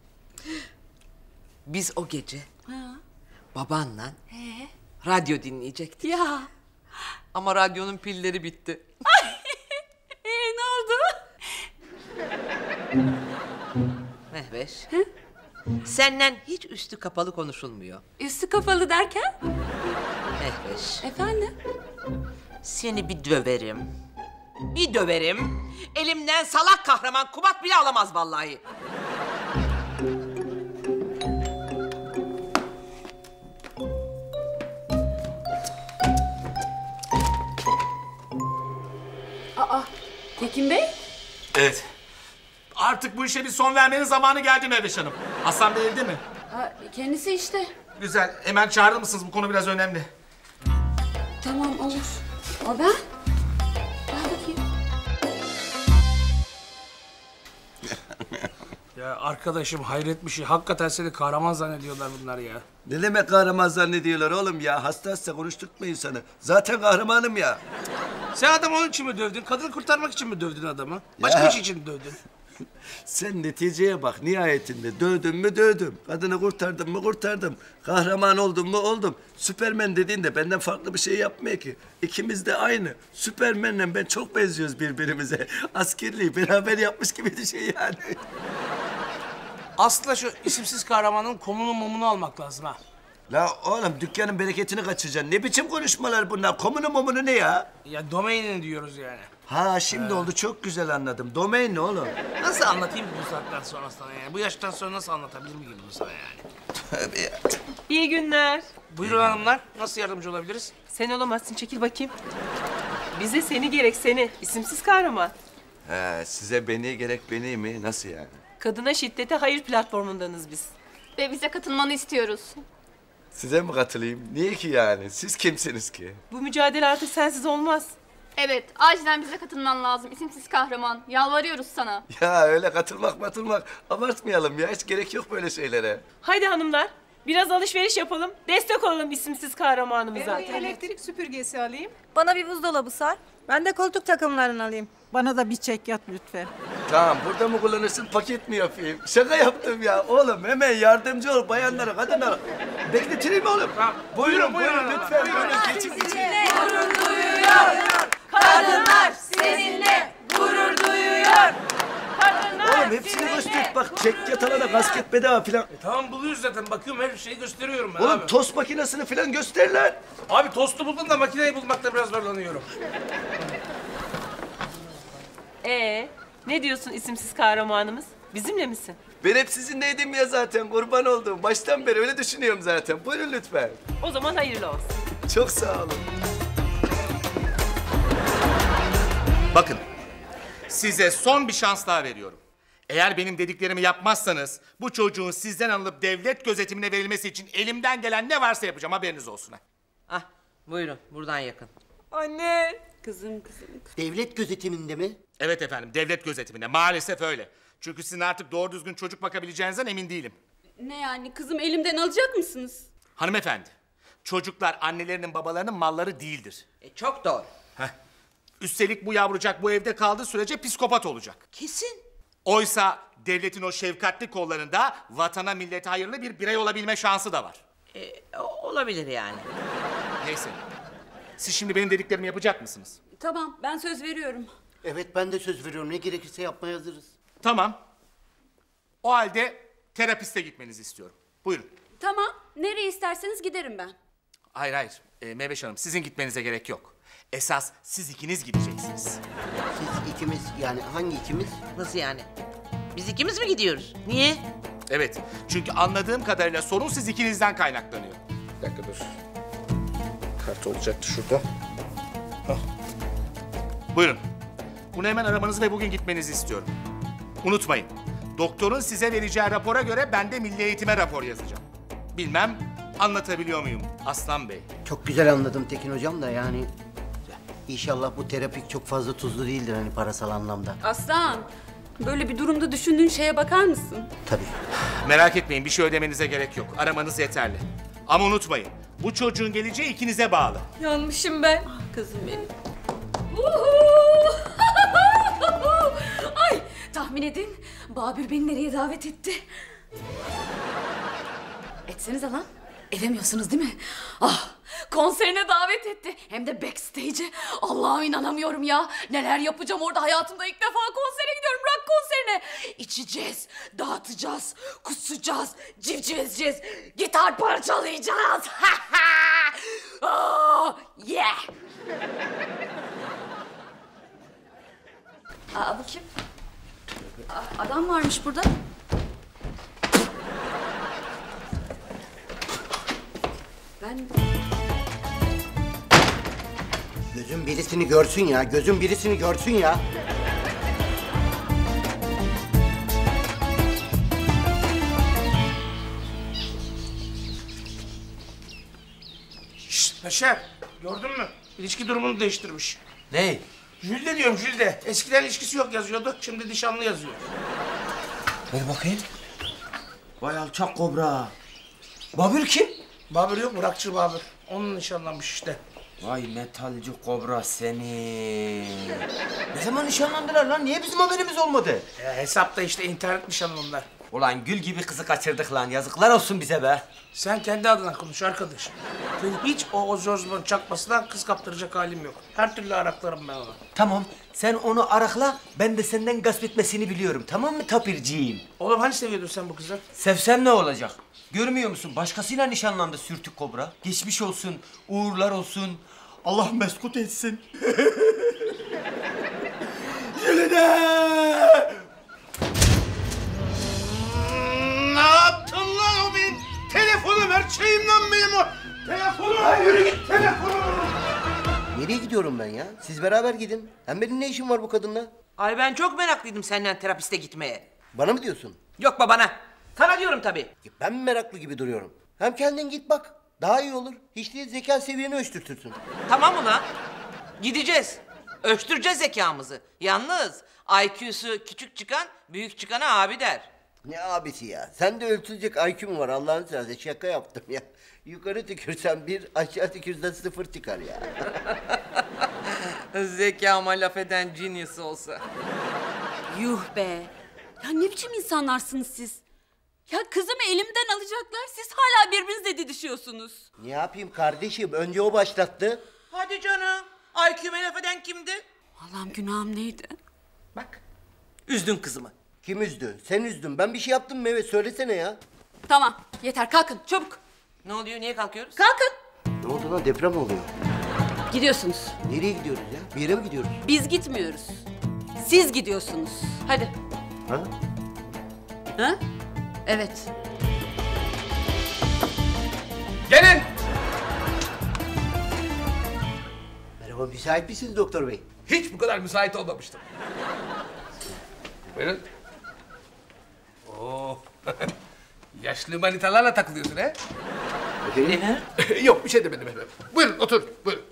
Biz o gece Ha. babanla Ee? radyo dinleyecektik. Ya. Ama radyonun pilleri bitti. Ee ne oldu? Mehveş. Senden hiç üstü kapalı konuşulmuyor. Üstü kapalı derken? Mehveş. Efendim? Seni bir döverim. Bir döverim. Elimden salak kahraman Kubat bile alamaz vallahi. Aa, Tekin Bey? Evet. Artık bu işe bir son vermenin zamanı geldi Mehveş Hanım. Aslan Bey evde mi? Aa, kendisi işte. Güzel. Hemen çağırır mısınız? Bu konu biraz önemli. Tamam olur. O ben? Gel bakayım. Ya arkadaşım hayret bir şey. Hakikaten seni kahraman zannediyorlar bunlar ya. Ne demek kahraman zannediyorlar oğlum ya? Hasta hasta konuşturtma insanı. Zaten kahramanım ya. Sen adamı onun için mi dövdün? Kadını kurtarmak için mi dövdün adamı? Başka Ya. bir şey için mi dövdün? Sen neticeye bak nihayetinde. Dövdüm mü dövdüm. Kadını kurtardım mı kurtardım. Kahraman oldum mu oldum. Süpermen dediğinde benden farklı bir şey yapmıyor ki. İkimiz de aynı. Süpermenle ben çok benziyoruz birbirimize. Askerliği beraber yapmış gibi bir şey yani. Aslında şu isimsiz kahramanın komunu mumunu almak lazım ha. La oğlum dükkanın bereketini kaçıracaksın. Ne biçim konuşmalar bunlar? Komunu mumunu ne ya? Ya domainini diyoruz yani. Ha şimdi oldu çok güzel anladım. Domain ne oğlum? Nasıl anlatayım bu saatten sonra sana yani? Bu yaştan sonra nasıl anlatabilirim ki bunu sana yani? Tövbe ya. İyi günler. Buyurun hanımlar. Nasıl yardımcı olabiliriz? Sen olamazsın, çekil bakayım. Bize seni gerek seni, isimsiz kahraman. He, size beni gerek beni mi? Nasıl yani? Kadına şiddete hayır platformundanız biz. Ve bize katılmanı istiyoruz. Size mi katılayım? Niye ki yani? Siz kimsiniz ki? Bu mücadele artık sensiz olmaz. Evet, acilen bize katılman lazım isimsiz kahraman. Yalvarıyoruz sana. Ya öyle katılmak matılmak abartmayalım ya. Hiç gerek yok böyle şeylere. Haydi hanımlar, biraz alışveriş yapalım. Destek olalım isimsiz kahramanımıza. Ben bir elektrik süpürgesi alayım. Bana bir buzdolabı sar. Ben de koltuk takımlarını alayım. Bana da bir çek yat lütfen. Tamam burada mı kullanırsın paket mi yapayım? Şaka yaptım ya. Oğlum hemen yardımcı ol bayanlara kadınlara. Bekletireyim mi oğlum? Tamam. Buyurun buyurun, buyurun, lütfen buyurun. buyurun geçin geçin. Gurur duyuyor. Kadınlar seninle gurur duyuyor. Kadınlar Oğlum hepsini göster. Bak çek yatalana kasket bedava filan. E, tamam buluyoruz zaten. Bakıyorum her şeyi gösteriyorum ben Oğlum abi. tost makinesini filan göster lan. Abi tostu buldum da makineyi bulmakta biraz zorlanıyorum. Ee, ne diyorsun isimsiz kahramanımız? Bizimle misin? Ben hep sizinleydim ya zaten. Kurban olduğum. Baştan beri öyle düşünüyorum zaten. Buyurun lütfen. O zaman hayırlı olsun. Çok sağ olun. Bakın, size son bir şans daha veriyorum. Eğer benim dediklerimi yapmazsanız bu çocuğun sizden alınıp devlet gözetimine verilmesi için elimden gelen ne varsa yapacağım, haberiniz olsun. Ah, buyurun buradan yakın. Anne. Kızım kızım. Devlet gözetiminde mi? Evet efendim, devlet gözetiminde. Maalesef öyle. Çünkü sizin artık doğru düzgün çocuk bakabileceğinizden emin değilim. Ne yani kızım elimden alacak mısınız? Hanımefendi, çocuklar annelerinin babalarının malları değildir. E, çok doğru. Heh. Üstelik bu yavrucak bu evde kaldığı sürece psikopat olacak. Kesin. Oysa devletin o şefkatli kollarında vatana millete hayırlı bir birey olabilme şansı da var. E, olabilir yani. Neyse. Siz şimdi benim dediklerimi yapacak mısınız? Tamam ben söz veriyorum. Evet ben de söz veriyorum. Ne gerekirse yapmaya hazırız. Tamam. O halde terapiste gitmenizi istiyorum. Buyurun. Tamam nereye isterseniz giderim ben. Hayır hayır. Ee, Meyveş Hanım sizin gitmenize gerek yok. Esas siz ikiniz gideceksiniz. Siz ikimiz yani hangi ikimiz? Nasıl yani? Biz ikimiz mi gidiyoruz? Niye? Evet. Çünkü anladığım kadarıyla sorun siz ikinizden kaynaklanıyor. Bir dakika dur. Kart olacaktı şurada. Hah. Buyurun. Bunu hemen aramanızı ve bugün gitmenizi istiyorum. Unutmayın. Doktorun size vereceği rapora göre ben de milli eğitime rapor yazacağım. Bilmem anlatabiliyor muyum Aslan Bey? Çok güzel anladım Tekin hocam da yani... İnşallah bu terapi çok fazla tuzlu değildir hani parasal anlamda. Aslan böyle bir durumda düşündüğün şeye bakar mısın? Tabii. Merak etmeyin bir şey ödemenize gerek yok. Aramanız yeterli. Ama unutmayın bu çocuğun geleceği ikinize bağlı. Yanmışım ben. Ah kızım benim. Ay tahmin edin Babür beni nereye davet etti? Etsenize lan. Edemiyorsunuz değil mi? Ah konserine davet etti. Hem de backstage'e. Allah'ım inanamıyorum ya. Neler yapacağım orada hayatımda ilk defa konsere gidiyorum. Rock konserine. İçeceğiz, dağıtacağız, kusacağız, civciv ezeceğiz, gitar parçalayacağız. Oh, yeah. Aa bu kim? Aa, adam varmış burada. Ben... Gözün birisini görsün ya. Gözün birisini görsün ya. Şşt Beşer, gördün mü? İlişki durumunu değiştirmiş. Ne? Jülde diyorum Jülde. Eskiden ilişkisi yok yazıyordu, şimdi nişanlı yazıyor. Ver bakayım. Vay alçak kobra. Babür kim? Babür yok, Burakçı Babür. Onun nişanlanmış işte. Vay metalci kobra seni. Ne zaman nişanlandılar lan? Niye bizim haberimiz olmadı? Ya hesapta işte internet nişanlı onlar. Ulan gül gibi kızı kaçırdık lan. Yazıklar olsun bize be. Sen kendi adına konuş arkadaş. Benim hiç o Ozzy Osbourne çakmasından kız kaptıracak halim yok. Her türlü araklarım ben onu. Tamam. Sen onu arakla. Ben de senden gasp etmesini biliyorum. Tamam mı tapirciğim? Oğlum hani seviyordun sen bu kızı? Sevsem ne olacak? Görmüyor musun? Başkasıyla nişanlandı sürtük kobra. Geçmiş olsun. Uğurlar olsun. Allah meskut etsin. Yelene! Ne yaptın lan o benim? Telefonu ver, şeyim lan benim o. Telefonu ver, yürü git telefonu. Nereye gidiyorum ben ya? Siz beraber gidin. Hem benim ne işim var bu kadınla? Ay ben çok meraklıydım senden terapiste gitmeye. Bana mı diyorsun? Yok babana. Sana diyorum tabii. Ben mi meraklı gibi duruyorum? Hem kendin git bak. Daha iyi olur. Hiç değil zeka seviyeni ölçtürtürsün. Tamam ulan. Gideceğiz. Ölçtüreceğiz zekamızı. Yalnız I Q'su küçük çıkan büyük çıkana abi der. Ne abisi ya? Sen de ölçülecek I Q'm var Allah'ını seversen. Şaka yaptım ya. Yukarı tükürsen bir, aşağı tükürsen sıfır çıkar ya. Zekama laf eden genius olsa. Yuh be. Ya ne biçim insanlarsınız siz? Ya kızımı elimden alacaklar. Siz hala birbirinizle didişiyorsunuz. Ne yapayım kardeşim? Önce o başlattı. Hadi canım. I Q'me laf eden kimdi? Allah'ım günahım neydi? Bak. Üzdün kızımı. Kim üzdü? Sen üzdün. Ben bir şey yaptım mı? Evet söylesene ya. Tamam yeter kalkın çabuk. Ne oluyor? Niye kalkıyoruz? Kalkın. Ne oldu lan? Deprem oluyor. Gidiyorsunuz. Nereye gidiyoruz ya? Bir yere mi gidiyoruz? Biz gitmiyoruz. Siz gidiyorsunuz. Hadi. Ha? Ha? Evet. Gelin. Merhaba, müsait misiniz doktor bey? Hiç bu kadar müsait olmamıştım. Buyurun. Oo. Yaşlı manitalarla takılıyorsun he? Efendim? Yok bir şey demedim efendim. Buyurun otur. Buyurun.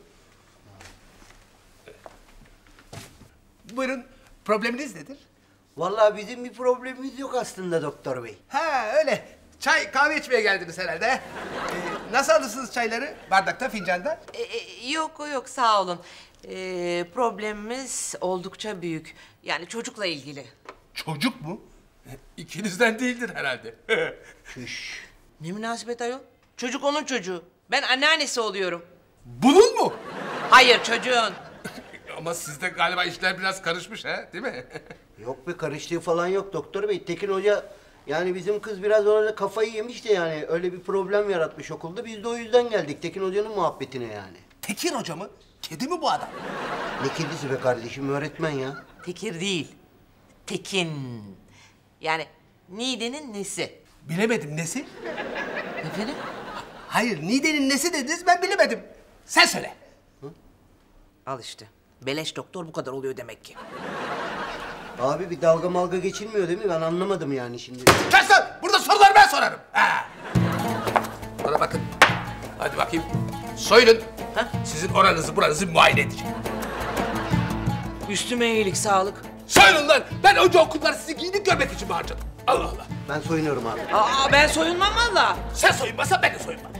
Buyurun. Probleminiz nedir? Vallahi bizim bir problemimiz yok aslında doktor bey. Ha öyle. Çay kahve içmeye geldiniz herhalde. Ee, nasıl alırsınız çayları? Bardakta, fincanda? E, e, yok yok sağ olun. E, problemimiz oldukça büyük. Yani çocukla ilgili. Çocuk mu? İkinizden değildir herhalde. Şuş. Ne münasebet ayol? Çocuk onun çocuğu. Ben anneannesi oluyorum. Bunun mu? Hayır çocuğun. Ama sizde galiba işler biraz karışmış ha, değil mi? Yok be, karıştığı falan yok doktor bey. Tekin Hoca, yani bizim kız biraz orada kafayı yemiş de yani öyle bir problem yaratmış okulda. Biz de o yüzden geldik Tekin Hoca'nın muhabbetine yani. Tekin Hoca mı? Kedi mi bu adam? Ne kedisi be kardeşim, öğretmen ya. Tekir değil. Tekin. Yani Nide'nin nesi. Bilemedim, nesi? Efendim? Hayır, Nide'nin nesi dediniz, ben bilemedim. Sen söyle. Al işte. Beleş doktor bu kadar oluyor demek ki. Abi bir dalga malga geçilmiyor değil mi? Ben anlamadım yani şimdi. Kes lan! Burada soruları ben sorarım. Ha. Bana bakın. Hadi bakayım. Soyunun. Ha? Sizin oranızı buranızı muayene edeceğim. Üstüme iyilik, sağlık. Soyunun lan! Ben önce okulları sizi giyinip görmek için mi harcadım? Allah Allah. Ben soyunuyorum abi. Aa ben soyunmam valla. Sen soyunmasan ben de soyunmam.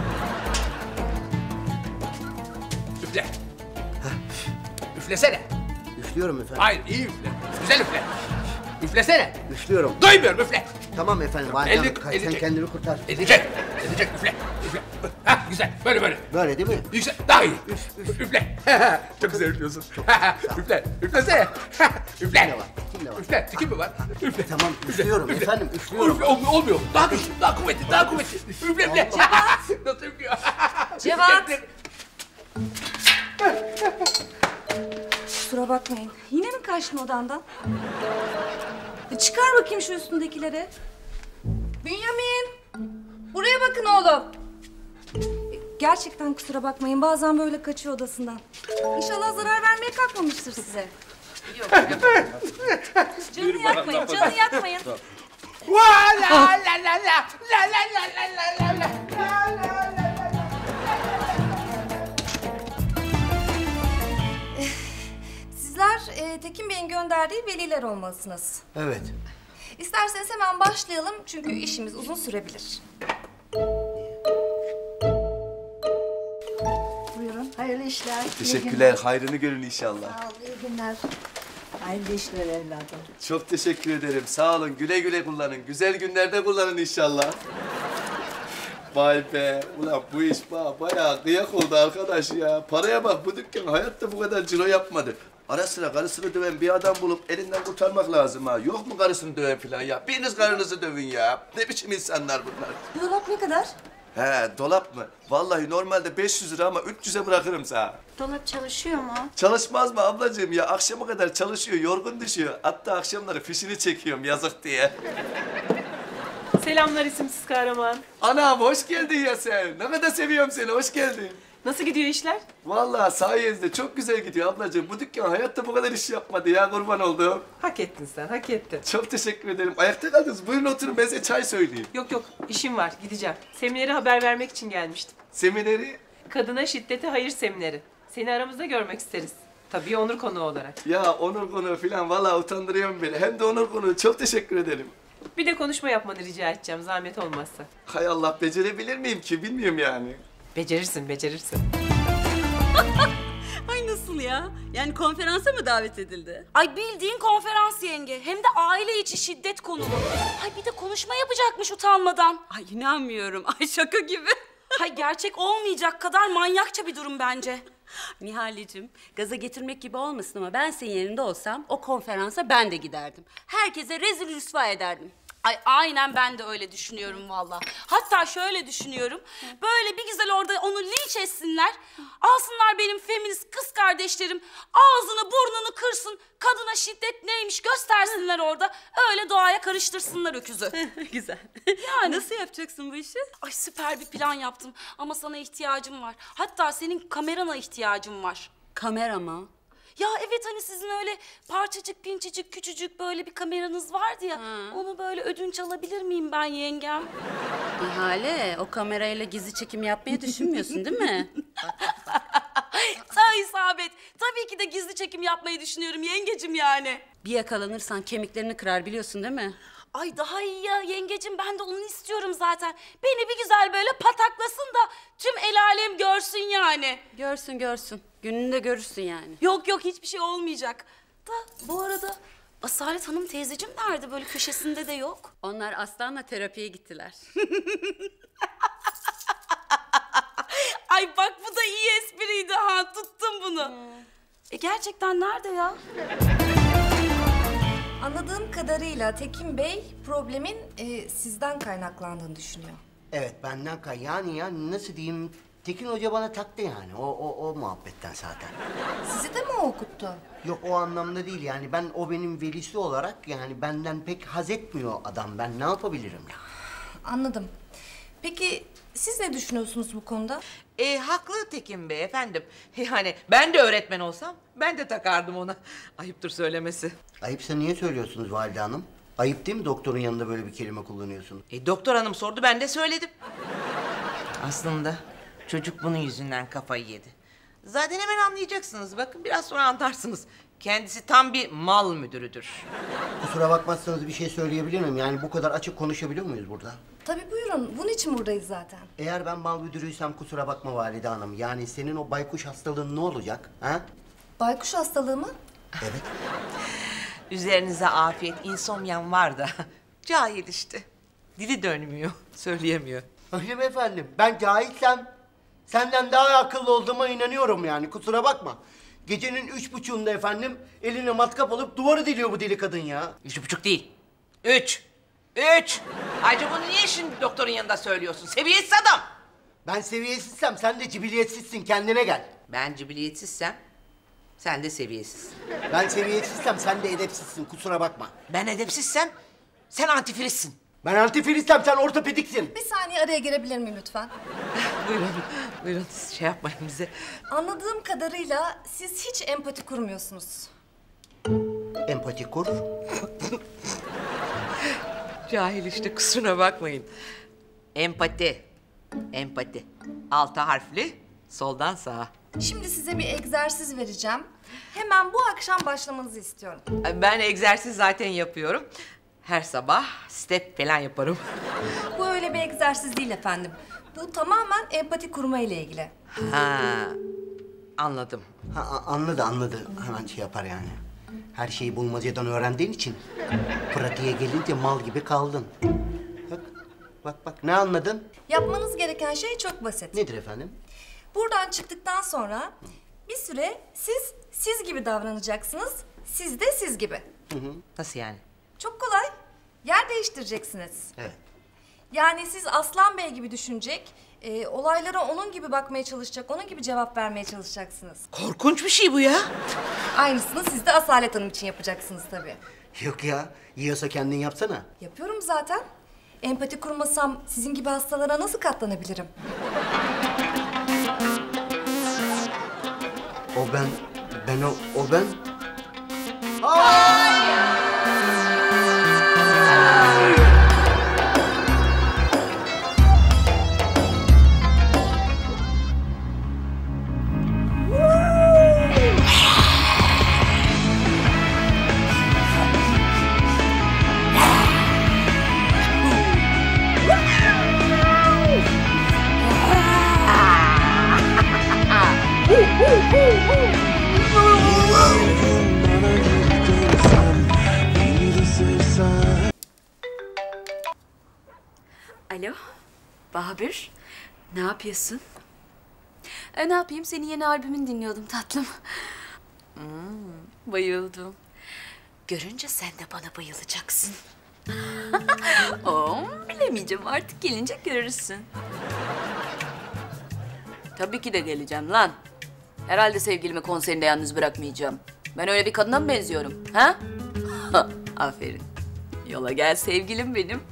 Üfle. Üflesene. Üflüyorum efendim. Hayır, iyi üfle. Güzel üfle. Üflesene. Üflüyorum. Duymuyorum, üfle. Tamam efendim. Hadi Elini- sen elini çek. kendini kurtar. Edecek. Edecek, üfle. Üfle. Hah, güzel. Böyle böyle. Böyle değil mi? Yüksel. Daha iyi. Üf, üf. Üfle. Çok güzel üflüyorsun. Üfle. Üflesene. Üfle. Kim de var? Kim de var? Üfle. Tikim mi var? Üfle. Tamam, üflüyorum Üfle. efendim, üflüyorum. Üfle. Olmuyor, olmuyor. Daha güçlü, daha kuvvetli, daha kuvvetli. Üfle, üfle. Nasıl üflüyor? Cevat. Üfle. Kusura bakmayın. Yine mi kaçtın odandan? E, Çıkar bakayım şu üstündekileri. Bünyamin! Buraya bakın oğlum. E, Gerçekten kusura bakmayın. Bazen böyle kaçıyor odasından. İnşallah zarar vermeye kalkmamıştır size. Yok. Canını yakmayın, canını yakmayın. La la la la la la la la la la la. Sizler e, Tekin Bey'in gönderdiği veliler olmalısınız. Evet. İsterseniz hemen başlayalım çünkü işimiz uzun sürebilir. Buyurun. Hayırlı işler. Teşekkürler. Hayrını görün inşallah. Sağ ol, iyi günler. Hayırlı işler evladım. Çok teşekkür ederim. Sağ olun. Güle güle kullanın. Güzel günlerde kullanın inşallah. Vay be. Ulan bu iş bana bayağı kıyak oldu arkadaş ya. Paraya bak, bu dükkan hayatta bu kadar ciro yapmadı. Ara sıra karısını döven bir adam bulup elinden kurtarmak lazım ha. Yok mu karısını döven falan ya? Biriniz karınızı dövün ya. Ne biçim insanlar bunlar? Dolap ne kadar? He, dolap mı? Vallahi normalde beş yüz lira ama üç yüze bırakırım sana. Dolap çalışıyor mu? Çalışmaz mı ablacığım ya? Akşama kadar çalışıyor, yorgun düşüyor. Hatta akşamları fişini çekiyorum yazık diye. Selamlar isimsiz kahraman. Anam hoş geldin ya sen. Ne kadar seviyorum seni, hoş geldin. Nasıl gidiyor işler? Vallahi sayenizde çok güzel gidiyor ablacığım. Bu dükkan hayatta bu kadar iş yapmadı ya, kurban oldum. Hak ettin sen, hak ettin. Çok teşekkür ederim. Ayakta kaldınız. Buyurun oturun, ben size çay söyleyeyim. Yok yok, işim var, gideceğim. Semineri haber vermek için gelmiştim. Semineri? Kadına şiddete hayır semineri. Seni aramızda görmek isteriz. Tabii onur konuğu olarak. Ya onur konuğu falan vallahi utandırıyorsun beni. Hem de onur konuğu. Çok teşekkür ederim. Bir de konuşma yapmanı rica edeceğim, zahmet olmazsa. Hay Allah, becerebilir miyim ki? Bilmiyorum yani. Becerirsin, becerirsin. Ay nasıl ya? Yani konferansa mı davet edildi? Ay bildiğin konferans yenge. Hem de aile içi şiddet konulu. Ay bir de konuşma yapacakmış utanmadan. Ay inanmıyorum. Ay şaka gibi. Ay gerçek olmayacak kadar manyakça bir durum bence. Nihal'cim gaza getirmek gibi olmasın ama ben senin yerinde olsam o konferansa ben de giderdim. Herkese rezil rüsva ederdim. Ay aynen ben de öyle düşünüyorum vallahi. Hatta şöyle düşünüyorum. Böyle bir güzel orada onu linç etsinler. Alsınlar benim feminist kız kardeşlerim. Ağzını burnunu kırsın. Kadına şiddet neymiş göstersinler orada. Öyle doğaya karıştırsınlar öküzü. Güzel. Yani. Nasıl yapacaksın bu işi? Ay süper bir plan yaptım. Ama sana ihtiyacım var. Hatta senin kamerana ihtiyacım var. Kamera mı? Ya evet hani sizin öyle parçacık pinçicik küçücük böyle bir kameranız vardı ya. Onu böyle ödünç alabilir miyim ben yengem? Nihale, o kamerayla gizli çekim yapmayı düşünmüyorsun değil mi? Ta isabet. Tabii ki de gizli çekim yapmayı düşünüyorum yengecim yani. Bir yakalanırsan kemiklerini kırar biliyorsun değil mi? Ay daha iyi ya yengecim, ben de onu istiyorum zaten. Beni bir güzel böyle pataklasın da tüm el alem görsün yani. Görsün görsün. Gününde görürsün yani. Yok yok hiçbir şey olmayacak. Da bu arada Asalet Hanım teyzeciğim nerede? Böyle köşesinde de yok. Onlar Aslan'la terapiye gittiler. Ay bak bu da iyi espriydi ha, tuttum bunu. E gerçekten nerede ya? Anladığım kadarıyla Tekin Bey problemin e, sizden kaynaklandığını düşünüyor. Evet benden kay. Yani ya nasıl diyeyim? Tekin Hoca bana taktı yani. O, o, o muhabbetten zaten. Sizi de mi o okuttu? Yok o anlamda değil yani. Ben o benim velisi olarak yani benden pek haz etmiyor adam. Ben ne yapabilirim ya? Anladım. Peki siz ne düşünüyorsunuz bu konuda? E, haklı Tekin Bey efendim. Yani ben de öğretmen olsam ben de takardım ona. Ayıptır söylemesi. Ayıpsa niye söylüyorsunuz Valide Hanım? Ayıp değil mi doktorun yanında böyle bir kelime kullanıyorsunuz? E, doktor hanım sordu ben de söyledim. Aslında çocuk bunun yüzünden kafayı yedi. Zaten hemen anlayacaksınız. Bakın biraz sonra anlarsınız. Kendisi tam bir mal müdürüdür. Kusura bakmazsanız bir şey söyleyebilir miyim? Yani bu kadar açık konuşabiliyor muyuz burada? Tabii buyurun. Bunun için buradayız zaten. Eğer ben mal müdürüysem kusura bakma Valide Hanım. Yani senin o baykuş hastalığın ne olacak? Ha? Baykuş hastalığı mı? Evet. Üzerinize afiyet, insomyan var da. Cahil işte. Dili dönmüyor, söyleyemiyor. Öyle mi efendim? Ben cahilsem senden daha akıllı olduğuma inanıyorum yani. Kusura bakma. Gecenin üç buçuğunda efendim eline matkap alıp duvarı deliyor bu deli kadın ya. Üç buçuk değil. Üç. Üç. Ayrıca bunu niye şimdi doktorun yanında söylüyorsun? Seviyesiz adam. Ben seviyesizsem sen de cibiliyetsizsin. Kendine gel. Ben cibiliyetsizsem sen de seviyesiz. Ben seviyesizsem sen de edepsizsin. Kusura bakma. Ben edepsizsem sen antifrizsin. Ben antifrizsem sen ortopediksin. Bir saniye araya girebilir miyim lütfen? Buyurun. Buyurun şey yapmayın bize. Anladığım kadarıyla siz hiç empati kurmuyorsunuz. Empati kur. Cahil işte kusura bakmayın. Empati. Empati. Altı harfli, soldan sağa. Şimdi size bir egzersiz vereceğim. Hemen bu akşam başlamanızı istiyorum. Ben egzersiz zaten yapıyorum. Her sabah step falan yaparım. Bu öyle bir egzersiz değil efendim. Bu tamamen empati kurma ile ilgili. Ha, anladım. Ha, anladı anladı. Hemen şey yapar yani. Her şeyi bulmacadan öğrendiğin için pratiğe gelince mal gibi kaldın. Bak, bak, bak. Ne anladın? Yapmanız gereken şey çok basit. Nedir efendim? Buradan çıktıktan sonra bir süre siz siz gibi davranacaksınız. Siz de siz gibi. Hı hı. Nasıl yani? Çok kolay. Yer değiştireceksiniz. Evet. Yani siz Aslan Bey gibi düşünecek, e, olaylara onun gibi bakmaya çalışacak, onun gibi cevap vermeye çalışacaksınız. Korkunç bir şey bu ya. Aynısını siz de Asalet Hanım için yapacaksınız tabii. Yok ya. Yiyorsa kendin yapsana. Yapıyorum zaten. Empati kurmasam sizin gibi hastalara nasıl katlanabilirim? O ben, ben o, o ben. Alo, Babür. Ne yapıyorsun? E, ne yapayım? Senin yeni albümünü dinliyordum tatlım. Hmm, bayıldım. Görünce sen de bana bayılacaksın. Oo, bilemeyeceğim artık gelince görürsün. Tabii ki de geleceğim lan. Herhalde sevgilimi konserinde yalnız bırakmayacağım. Ben öyle bir kadına mı benziyorum? Ha? Aferin. Yola gel sevgilim benim.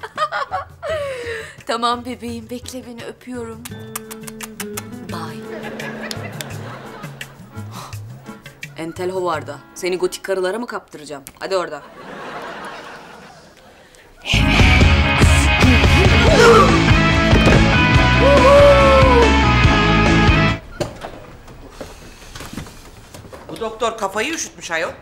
Tamam bebeğim, bekle beni, öpüyorum. Bye. Entel hovarda. Seni gotik karılara mı kaptıracağım? Hadi orada. Bu doktor kafayı üşütmüş ayol.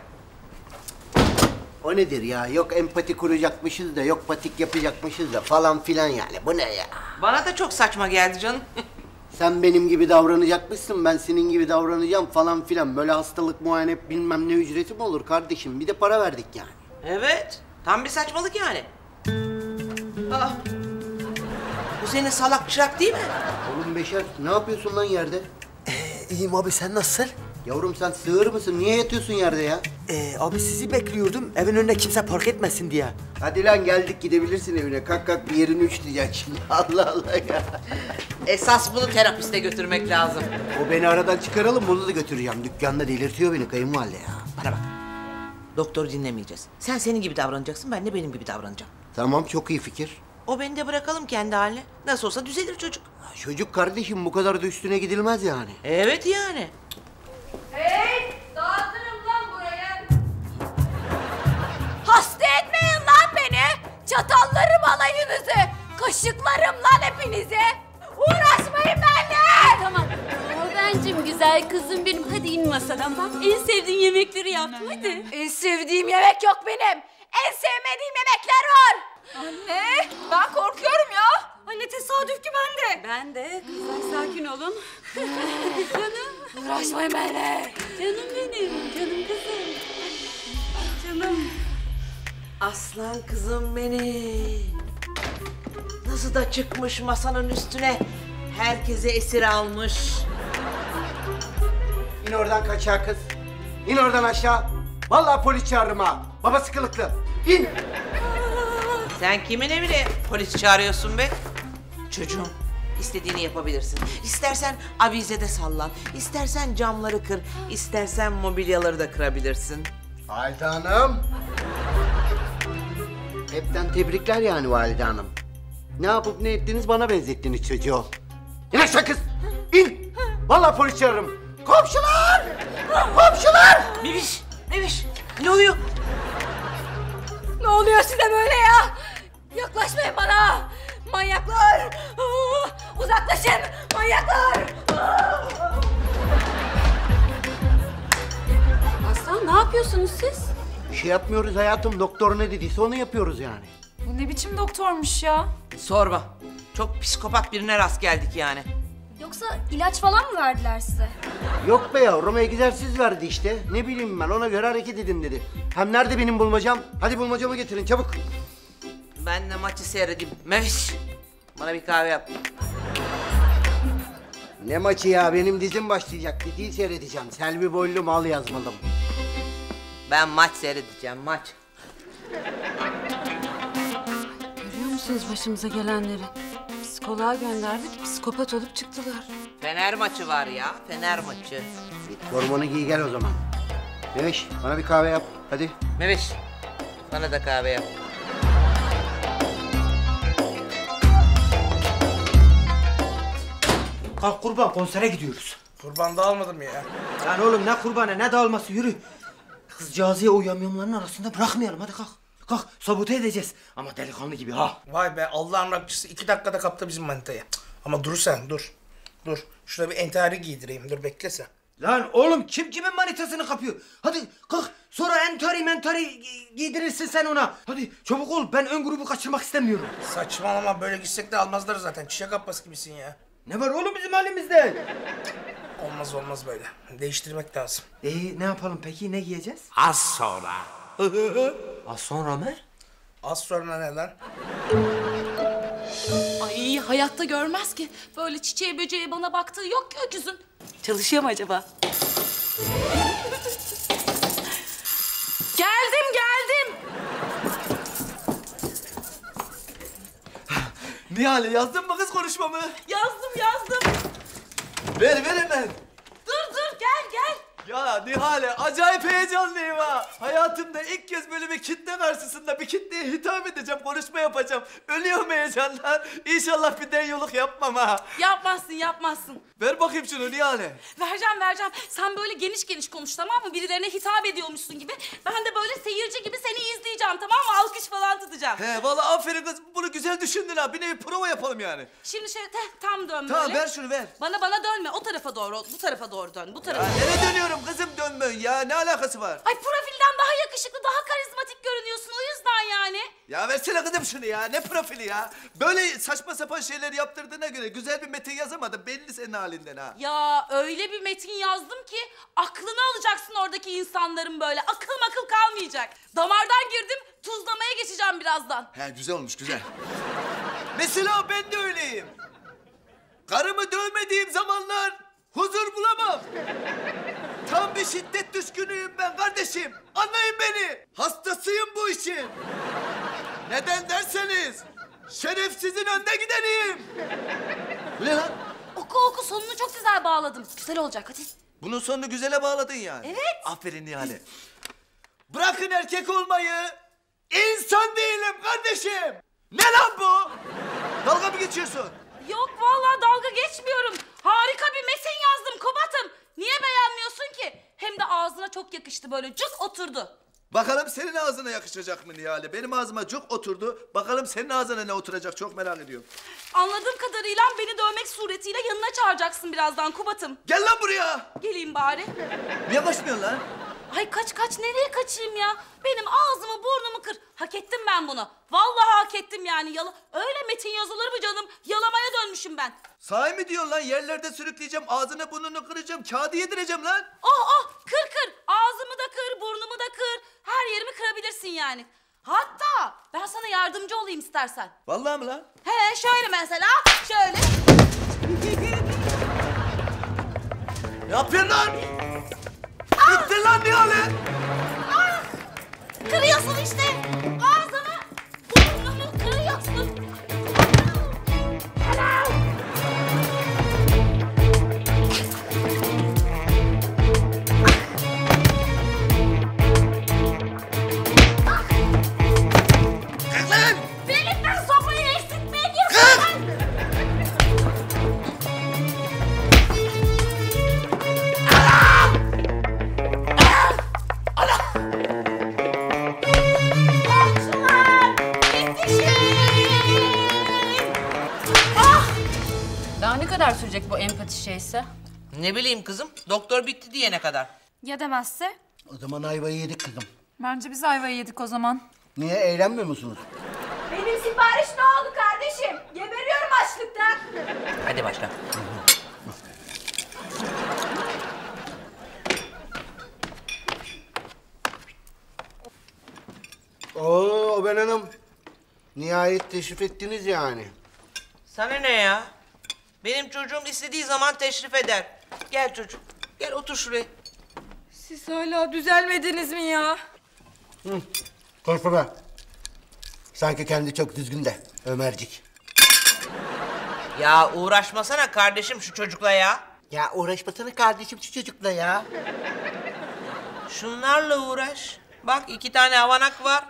O nedir ya? Yok empati kuracakmışız da, yok patik yapacakmışız da falan filan yani. Bu ne ya? Bana da çok saçma geldi canım. Sen benim gibi davranacakmışsın, ben senin gibi davranacağım falan filan. Böyle hastalık muayene bilmem ne ücreti mi olur kardeşim? Bir de para verdik yani. Evet, tam bir saçmalık yani. Aa, bu senin salak çırak değil mi? Oğlum Beşer, ne yapıyorsun lan yerde? Ee, iyiyim abi, sen nasılsın? Yavrum sen sığır mısın? Niye yatıyorsun yerde ya? Ee, abi sizi bekliyordum, evin önüne kimse park etmesin diye. Hadi lan geldik, gidebilirsin evine. Kalk kalk, bir yerini üç diyeceksin şimdi. Allah Allah ya. Esas bunu terapiste götürmek lazım. O beni aradan çıkaralım, bunu da götüreceğim. Dükkanda delirtiyor beni kayınvalide ya. Bana bak. Doktoru dinlemeyeceğiz. Sen senin gibi davranacaksın, ben de benim gibi davranacağım. Tamam, çok iyi fikir. O beni de bırakalım kendi haline. Nasıl olsa düzelir çocuk. Çocuk kardeşim, bu kadar da üstüne gidilmez yani. Evet yani. Hey! Dağıtırım lan burayı. Hasta etmeyin lan beni. Çatallarım alayınızı. Kaşıklarım lan hepinizi. Uğraşmayın benimle. Tamam. Bencim, güzel kızım benim. Hadi in masadan. Bak en sevdiğin yemekleri yaptım, hadi. En sevdiğim yemek yok benim. En sevmediğim yemekler var. Anne, ben korkuyorum ya. Anne tesadüf ki ben de. Ben de. Kızlar sakin olun. Canım. Uğraşmayın benimle. Canım benim, canım kızım. Canım. Aslan kızım benim. Nasıl da çıkmış masanın üstüne. Herkese esir almış. İn oradan kaçağı kız. İn oradan aşağı. Vallahi polis çağırırım ha. Babası kılıklı. İn. Sen kimin evine polis çağırıyorsun be? Çocuğum, istediğini yapabilirsin. İstersen avizede sallan, istersen camları kır, istersen mobilyaları da kırabilirsin. Valide Hanım. Hepten tebrikler yani Valide Hanım. Ne yapıp ne ettiniz bana benzettiniz çocuğu. İn aşağı kız. İn. Vallahi polis çağırırım. Komşular! Komşular! Meviş, Meviş. Ne oluyor? Ne oluyor size böyle ya? Yaklaşmayın bana. Manyaklar. Aa, uzaklaşın. Manyaklar. Aa. Aslan, ne yapıyorsunuz siz? Bir şey yapmıyoruz hayatım. Doktor ne dediyse onu yapıyoruz yani. Bu ne biçim doktormuş ya? Sorma. Çok psikopat birine rast geldik yani. Yoksa ilaç falan mı verdiler size? Yok be yavrum, egzersiz verdi işte. Ne bileyim ben, ona göre hareket edin dedi. Hem nerede benim bulmacam? Hadi bulmacamı getirin çabuk. Ben de maçı seyredeyim. Meviş, bana bir kahve yap. Ne maçı ya? Benim dizim başlayacak. Diziyi seyredeceğim. Selvi boylu mal yazmalım. Ben maç seyredeceğim, maç. Görüyor musunuz başımıza gelenleri? Psikoloğa gönderdik, psikopat olup çıktılar. Fener maçı var ya, Fener maçı. Git formanı giy gel o zaman. Meveş, bana bir kahve yap. Hadi. Meviş, bana da kahve yap. Kalk kurban, konsere gidiyoruz. Kurban da almadım ya. Lan oğlum ne kurbanı, ne dağılması, yürü. Kızcağızı o yamyamların arasında bırakmayalım, hadi kalk. Kalk, sabote edeceğiz. Ama delikanlı gibi ha. Vay be, Allah'ın rakçısı iki dakikada kaptı bizim manitayı. Ama dur sen, dur. Dur, şurada bir entari giydireyim, dur bekle sen. Lan oğlum kim kimin manitasını kapıyor? Hadi kalk, sonra entari mentari giydirirsin sen ona. Hadi çabuk ol, ben ön grubu kaçırmak istemiyorum. Saçmalama, böyle gitsek de almazlar zaten. Çiçek abbası gibisin ya. Ne var oğlum bizim halimizde? Olmaz olmaz böyle. Değiştirmek lazım. Ee ne yapalım peki, ne giyeceğiz? Az sonra. Az sonra mı? Az sonra ne lan? Ay hayatta görmez ki. Böyle çiçeğe böceğe bana baktığı yok ki öküzün. Çalışıyor mu acaba? Geldim geldim. Nihale yazdın mı kız konuşmamı? Yazdım yazdım. Ver ver hemen. Dur dur gel gel. Ya Nihale acayip heyecanlıyım ha. Hayatımda ilk kez böyle bir kitle karşısında bir kitleye hitap edeceğim, konuşma yapacağım. Ölüyorum heyecandan. İnşallah bir denyoluk yapmam ha. Yapmazsın yapmazsın. Ver bakayım şunu Nihale. Vereceğim vereceğim. Sen böyle geniş geniş konuş tamam mı? Birilerine hitap ediyormuşsun gibi. Ben de böyle seyirci gibi seni izleyeceğim tamam mı? Alkış falan tutacağım. He vallahi aferin kız. Bunu güzel düşündün ha. Bir nevi prova yapalım yani. Şimdi şöyle te, tam dön Tamam, böyle. ver şunu, ver. Bana bana dönme. O tarafa doğru. Bu tarafa doğru dön. Bu tarafa. Ya nereye dönüyorum kızım, dönme ya. Ne alakası var? Ay profilden daha yakışıklı, daha karizmatik görünüyorsun. O yüzden yani. Ya versene kızım şunu ya. Ne profili ya? Böyle saçma sapan şeyler yaptırdığına göre güzel bir metin yazamadın. Belli senin halinden ha. Ya öyle bir metin yazdım ki aklını alacaksın oradaki insanların böyle. Akıl makıl kalmayacak. Damardan girdim, tuzlamaya geçeceğim birazdan. He güzel olmuş, güzel. Mesela ben de öyleyim. Karımı dövmediğim zamanlar huzur bulamam. Tam bir şiddet düşkünüyüm ben kardeşim. Anlayın beni. Hastasıyım bu işin. Neden derseniz şerefsizin önde gideniyim. Bu ne lan? Oku oku, sonunu çok güzel bağladım. Güzel olacak hadi. Bunun sonunu güzele bağladın yani. Evet. Aferin Nihale. Bırakın erkek olmayı. İnsan değilim kardeşim. Ne lan bu? Dalga mı geçiyorsun? Yok vallahi dalga geçmiyorum. Harika bir metin yazdım Kubat'ım. Niye beğenmiyorsun ki? Hem de ağzına çok yakıştı, böyle cuk oturdu. Bakalım senin ağzına yakışacak mı Nihale? Benim ağzıma cuk oturdu. Bakalım senin ağzına ne oturacak, çok merak ediyorum. Anladığım kadarıyla beni dövmek suretiyle yanına çağıracaksın birazdan Kubat'ım. Gel lan buraya. Geleyim bari. Niye kaçmıyorsun lan? Ay kaç kaç, nereye kaçayım ya? Benim ağzımı burnumu kır. Hak ettim ben bunu. Vallahi hak ettim yani. Yala... Öyle metin yazılır mı canım? Yalamaya dönmüşüm ben. Sahi mi diyorsun lan? Yerlerde sürükleyeceğim, ağzını burnunu kıracağım, kağıdı yedireceğim lan. Oh oh, kır kır. Ağzımı da kır, burnumu da kır. Her yerimi kırabilirsin yani. Hatta ben sana yardımcı olayım istersen. Vallahi mi lan? He şöyle mesela, şöyle. Ne yapıyorsun lan? Bitti lan Nihale. Ah! Kırıyorsun işte. Ağzını, burnunu kırıyorsun. Kalk lan. Belimden sopayı eksiltmeye gidiyorsun. Daha ne kadar sürecek bu empati şeyse? Ne bileyim kızım, doktor bitti diyene kadar. Ya demezse? O zaman ayvayı yedik kızım. Bence biz ayvayı yedik o zaman. Niye, eğlenmiyor musunuz? Benim sipariş ne oldu kardeşim? Geberiyorum açlıktan. Hadi başla. Oo ben hanım. Nihayet teşrif ettiniz yani. Sana ne ya? Benim çocuğum istediği zaman teşrif eder. Gel çocuk, gel otur şuraya. Siz hala düzelmediniz mi ya? Hı. Konuşma be. Sanki kendi çok düzgün de Ömercik. Ya uğraşmasana kardeşim şu çocukla ya. Ya uğraşmasana kardeşim şu çocukla ya. Şunlarla uğraş. Bak iki tane havanak var.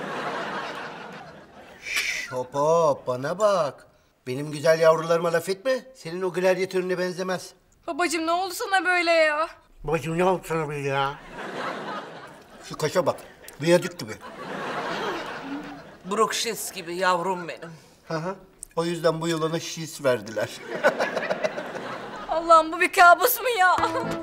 Şş, hop hop bana bak. Benim güzel yavrularıma laf etme. Senin o gladyatörüne benzemez. Babacığım ne oldu sana böyle ya? Babacığım ne oldu sana böyle ya? Şu kaşa bak. Viyadük gibi. Brookshiz gibi yavrum benim. Hı hı. O yüzden bu yıl ona şiş verdiler. Allah'ım bu bir kabus mu ya?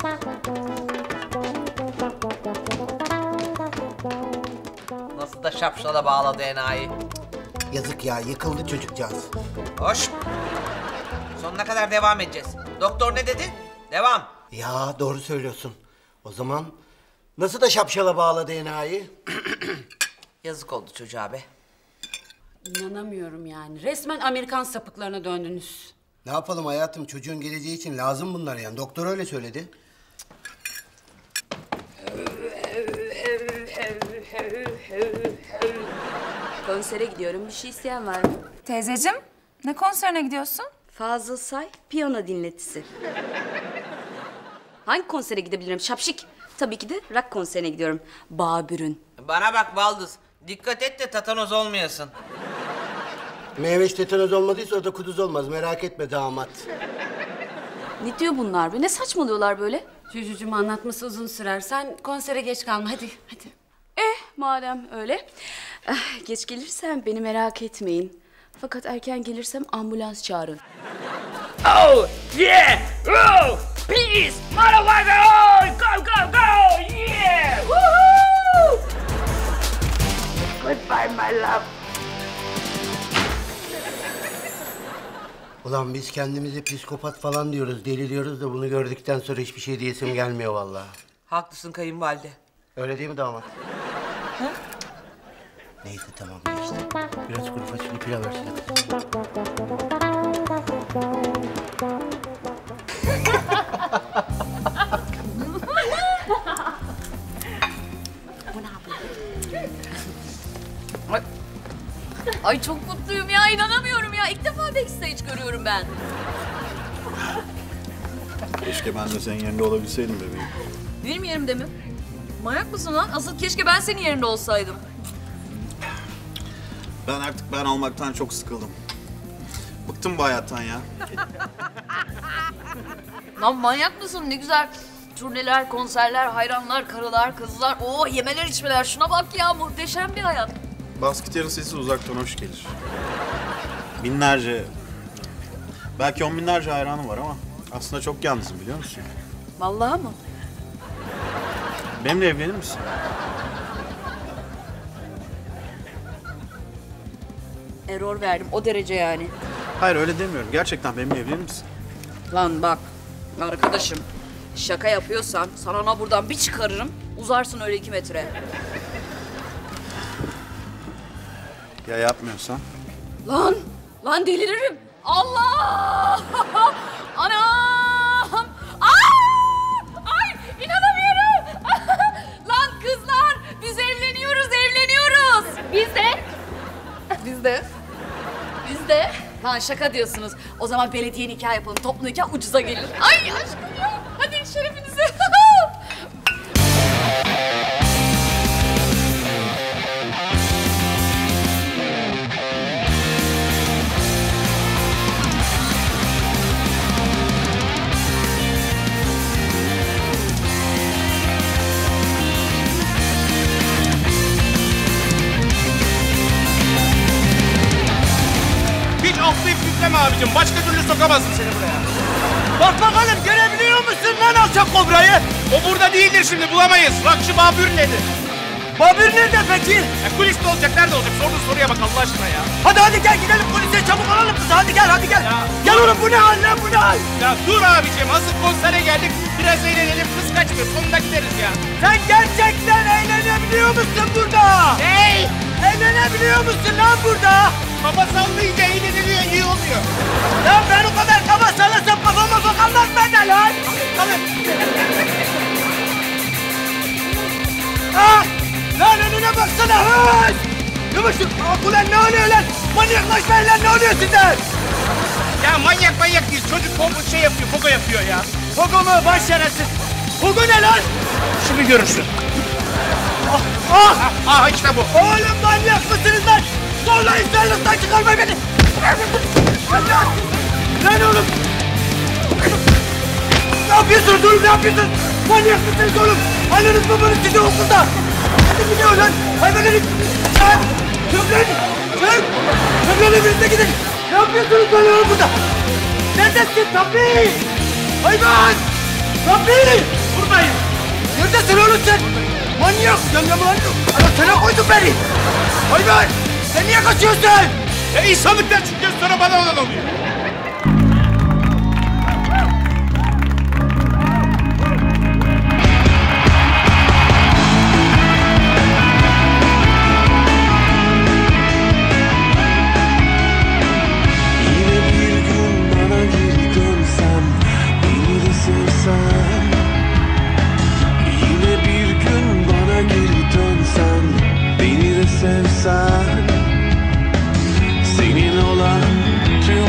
Nasıl da şapşala bağladı enayi. Yazık ya, yıkıldı çocukcağız. Hoş. Sonuna kadar devam edeceğiz. Doktor ne dedi? Devam. Ya doğru söylüyorsun. O zaman nasıl da şapşala bağladı enayi? Yazık oldu çocuğa be. İnanamıyorum yani. Resmen Amerikan sapıklarına döndünüz. Ne yapalım hayatım, çocuğun geleceği için lazım bunlar yani. Doktor öyle söyledi. Konsere gidiyorum. Bir şey isteyen var mı? Teyzeciğim Ne konserine gidiyorsun? Fazıl Say piyano dinletisi. Hangi konsere gidebilirim şapşik? Tabii ki de rock konserine gidiyorum. Babür'ün. Bana bak Baldız. Dikkat et de tatanoz olmayasın. Meyveş tetanoz olmadıysa o da kuduz olmaz. Merak etme damat. Ne diyor bunlar be? Ne saçmalıyorlar böyle? Cücücüm anlatması uzun sürer. Sen konsere geç kalma. Hadi, hadi. Eh madem öyle. Ah, geç gelirsem beni merak etmeyin. Fakat erken gelirsem ambulans çağırın. Oh yeah! Oh peace! Motherfucker! Oh go go go! Yeah! Woohoo! Goodbye my love. Ulan biz kendimize psikopat falan diyoruz, deli diyoruz da bunu gördükten sonra hiçbir şey diyesim gelmiyor vallahi. Haklısın kayınvalide. Öyle değil mi damat? Ha? Neyse tamam işte. Biraz kuru fasulye pilav versene. Ay çok mutluyum ya, inanamıyorum ya. İlk defa backstage görüyorum ben. Keşke ben de senin yerinde olabilseydim bebeğim. Benim yerimde mi? Manyak mısın lan? Asıl keşke ben senin yerinde olsaydım. Ben artık ben olmaktan çok sıkıldım. Bıktım bu hayattan ya. Lan manyak mısın? Ne güzel turneler, konserler, hayranlar, karılar, kızlar. Oo yemeler içmeler. Şuna bak ya, muhteşem bir hayat. Bas gitarın sesi uzaktan hoş gelir. Binlerce, belki on binlerce hayranım var ama aslında çok yalnızım biliyor musun? Vallahi mı? Benimle evlenir misin? Error verdim o derece yani. Hayır öyle demiyorum. Gerçekten benimle evlenir misin? Lan bak arkadaşım, şaka yapıyorsan sana ona buradan bir çıkarırım, uzarsın öyle iki metre. Ya yapmıyorsan? Lan, lan deliririm. Allah! Anam! Aa! Ay inanamıyorum. Lan kızlar, biz evleniyoruz, evleniyoruz. Biz de. Biz de. Biz de. Lan şaka diyorsunuz. O zaman belediye nikah yapalım. Toplu nikah ucuza gelir. Ay aşkım ya. Hadi şerefinize. Hiç atlayıp yükleme abicim. Başka türlü sokamazsın seni buraya. Bak bakalım görebiliyor musun lan alçak kobrayı? O burada değildir şimdi bulamayız. Rakçı Babür nedir? Babür nerede peki? Ya kuliste olacak, nerede olacak? Sorduğun soruya bak Allah aşkına ya. Hadi hadi gel gidelim kulise, çabuk alalım kızı. Hadi gel hadi gel. Ya, gel oğlum bu ne hal lan bu ne hal? Ya dur abicim, hazır konsere geldik. Biraz eğlenelim, kız kaçmıyor. Sonunda gideriz ya. Sen gerçekten eğlenebiliyor musun burada? Ney? Eğlenebiliyor musun lan burada? Kafa sallayınca eğleniliyor, iyi oluyor. Ya ben o kadar kafa sallasam kafama sokamaz bende lan. Kalın. Ah! Lan önüne baksana hıç! Yavaş dur! Ulan ne oluyor lan? Manyaklaşmayın lan, ne oluyor size? Ya manyak manyak değil, çocuk pogo şey yapıyor, pogo yapıyor ya. Pogo mu? Baş şerefsiz. Pogo ne lan? Şimdi görürsün. Ah! Ah! Ah, ah işte bu. Oğlum manyak mısınız lan? Zorlayın sarılıktan çıkarmayın beni! Lan oğlum! Ne yapıyorsunuz oğlum, ne yapıyorsunuz? Manyak mısınız oğlum? Anneniz babanız sizi okulda! Hadi gidiyor lan! Hayvan herif! Lan! Çık lan! Çık! Çık lan evinizde gidin! Ne yapıyorsunuz lan oğlum burada? Neredesin Tabii? Hayvan! Tabii! Buradayım! Neredesin oğlum sen? Manyak! Yanına mı lan? Ana sana koydun beni! Hayvan! Sen niye kaçıyorsun? Ya insanlıktan çıkıyorsun, sonra bana olan oluyor. Sevsen, senin olan tüm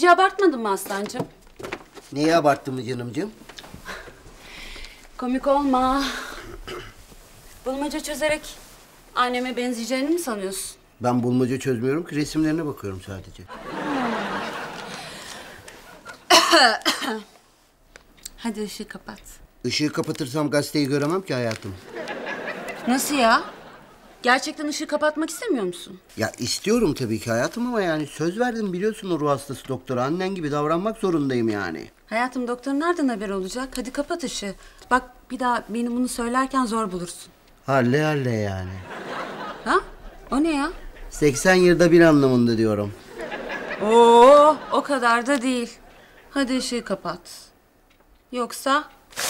iyice abartmadın mı aslancığım? Neyi abarttın mı canımcığım? Komik olma. Bulmaca çözerek anneme benzeyeceğini mi sanıyorsun? Ben bulmaca çözmüyorum ki, resimlerine bakıyorum sadece. Hadi ışığı kapat. Işığı kapatırsam gazeteyi göremem ki hayatım. Nasıl ya? Gerçekten ışığı kapatmak istemiyor musun? Ya istiyorum tabii ki hayatım ama yani söz verdim, biliyorsun o ruh hastası doktora. Annen gibi davranmak zorundayım yani. Hayatım, doktorun nereden haberi olacak? Hadi kapat ışığı. Bak bir daha benim bunu söylerken zor bulursun. Halle halle yani. Ha? O ne ya? seksen yılda bir anlamında diyorum. Oo, o kadar da değil. Hadi ışığı kapat. Yoksa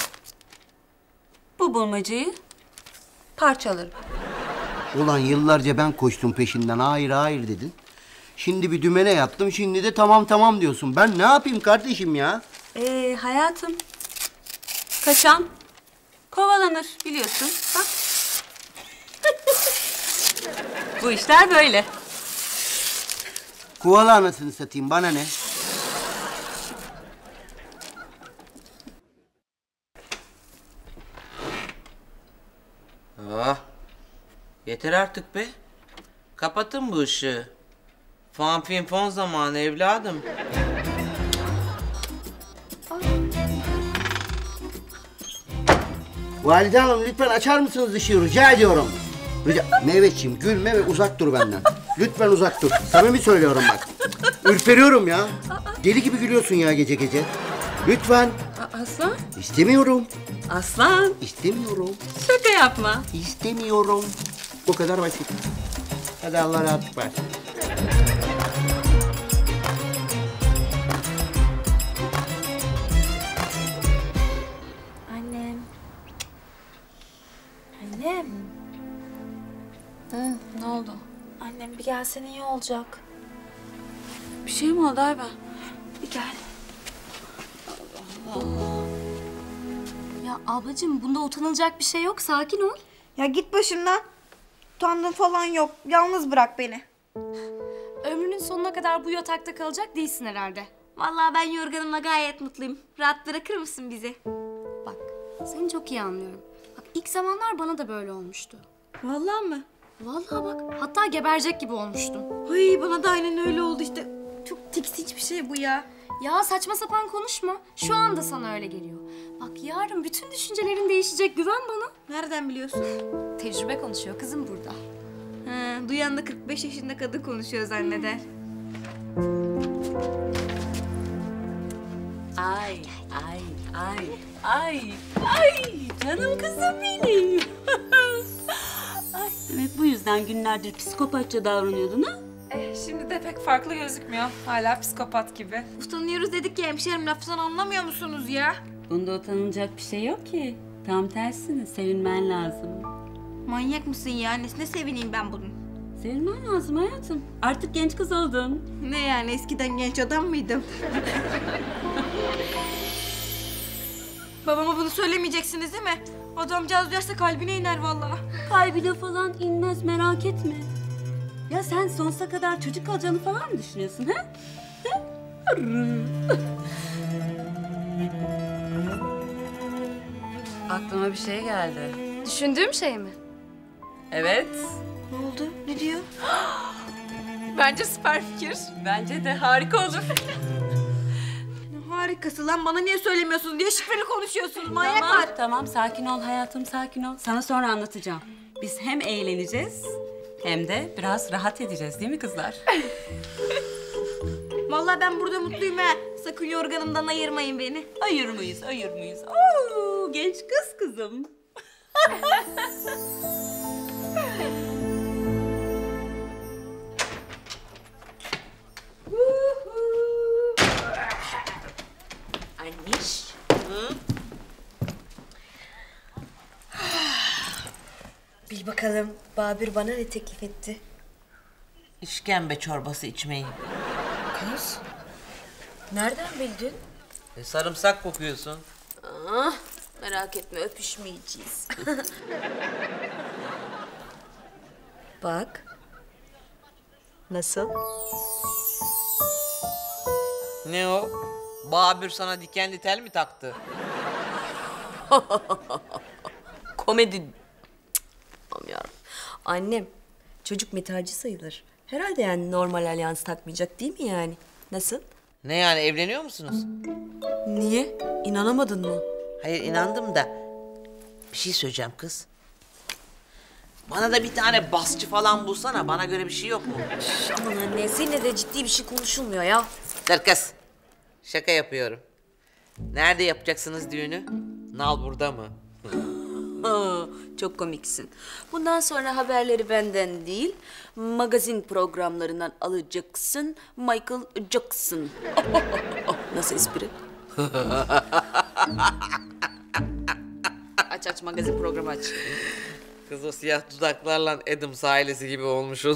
bu bulmacayı parçalarım. Ulan yıllarca ben koştum peşinden, hayır hayır dedin. Şimdi bir dümene yattım, şimdi de tamam tamam diyorsun. Ben ne yapayım kardeşim ya? Ee hayatım, kaçan kovalanır biliyorsun. Bak. Bu işler böyle. Kovala anasını satayım, bana ne? Ah, yeter artık be. Kapatın bu ışığı. Fan fin fon zamanı evladım. Valide Hanım lütfen açar mısınız ışığı, rica ediyorum. Rica... Meyveciğim gülme ve uzak dur benden. Lütfen uzak dur. Samimi söylüyorum bak. Ürperiyorum ya. Deli gibi gülüyorsun ya gece gece. Lütfen. Aslan? İstemiyorum. Aslan? İstemiyorum. Şaka yapma. İstemiyorum. Bu kadar basit. Hadi Allah rahatlık versin. Annem. Annem. Hı, ne oldu? Annem bir gelsen iyi olacak. Bir şey mi oldu Ayben? Bir gel. Allah Allah. Ya ablacığım bunda utanılacak bir şey yok. Sakin ol. Ya git başımdan. Utandığım falan yok. Yalnız bırak beni. Ömrünün sonuna kadar bu yatakta kalacak değilsin herhalde. Vallahi ben yorganımla gayet mutluyum. Rahat bırakır mısın bizi? Bak seni çok iyi anlıyorum. Bak ilk zamanlar bana da böyle olmuştu. Vallahi mı? Vallahi bak hatta geberecek gibi olmuştum. Ay bana da aynen öyle oldu işte. Çok tiksinç bir şey bu ya. Ya saçma sapan konuşma. Şu anda sana öyle geliyor. Bak yarın bütün düşüncelerin değişecek. Güven bana. Nereden biliyorsun? Tecrübe konuşuyor kızım burada. Ha, duyan da kırk beş yaşında kadın konuşuyor zanneder. Ay, ay, ay, ay, ay, canım kızım benim. Ay, demek bu yüzden günlerdir psikopatça davranıyordun ha? Eh, şimdi de pek farklı gözükmüyor. Hala psikopat gibi. Utanıyoruz dedik ya hemşerim, laftan anlamıyor musunuz ya? Bunda utanılacak bir şey yok ki. Tam tersine sevinmen lazım. Manyak mısın ya? Nesine sevineyim ben bunun? Sevinmen lazım hayatım. Artık genç kız oldun. Ne yani, eskiden genç adam mıydım? Babama bunu söylemeyeceksiniz değil mi? Adamcağız duyarsa kalbine iner vallahi. Kalbine falan inmez, merak etme. Ya sen sonsuza kadar çocuk kalacağını falan mı düşünüyorsun ha? Ha? Aklıma bir şey geldi. Düşündüğüm şey mi? Evet. Ne oldu? Ne diyor? Bence süper fikir. Bence de harika olur. Ne harikası lan, bana niye söylemiyorsunuz diye şifreli konuşuyorsunuz manyaklar. Tamam, tamam sakin ol hayatım, sakin ol. Sana sonra anlatacağım. Biz hem eğleneceğiz hem de biraz rahat edeceğiz değil mi kızlar? Vallahi ben burada mutluyum ha. Sakın yorganımdan ayırmayın beni. Ayırmayız, ayırmayız. Oo, genç kız kızım. Anneş. Hı? Bil bakalım Babür bana ne teklif etti? İşkembe çorbası içmeyi. Kız, nereden bildin? E, sarımsak kokuyorsun. Ah, merak etme öpüşmeyeceğiz. Bak. Nasıl? Ne o? Babür sana dikenli tel mi taktı? Komedi. Aman yarabbim. Annem çocuk metalci sayılır. Herhalde yani normal alyans takmayacak değil mi yani? Nasıl? Ne yani, evleniyor musunuz? Niye? İnanamadın mı? Hayır, inandım da bir şey söyleyeceğim kız. Bana da bir tane basçı falan bulsana. Bana göre bir şey yok mu? Şş, aman anne, seninle de ciddi bir şey konuşulmuyor ya. Dur kız. Şaka yapıyorum. Nerede yapacaksınız düğünü? Nal burada mı? Ha, çok komiksin. Bundan sonra haberleri benden değil, magazin programlarından alacaksın. Michael Jackson. Nasıl espri? Aç aç, magazin programı aç. Kız o siyah dudaklarla Adams ailesi gibi olmuşsun.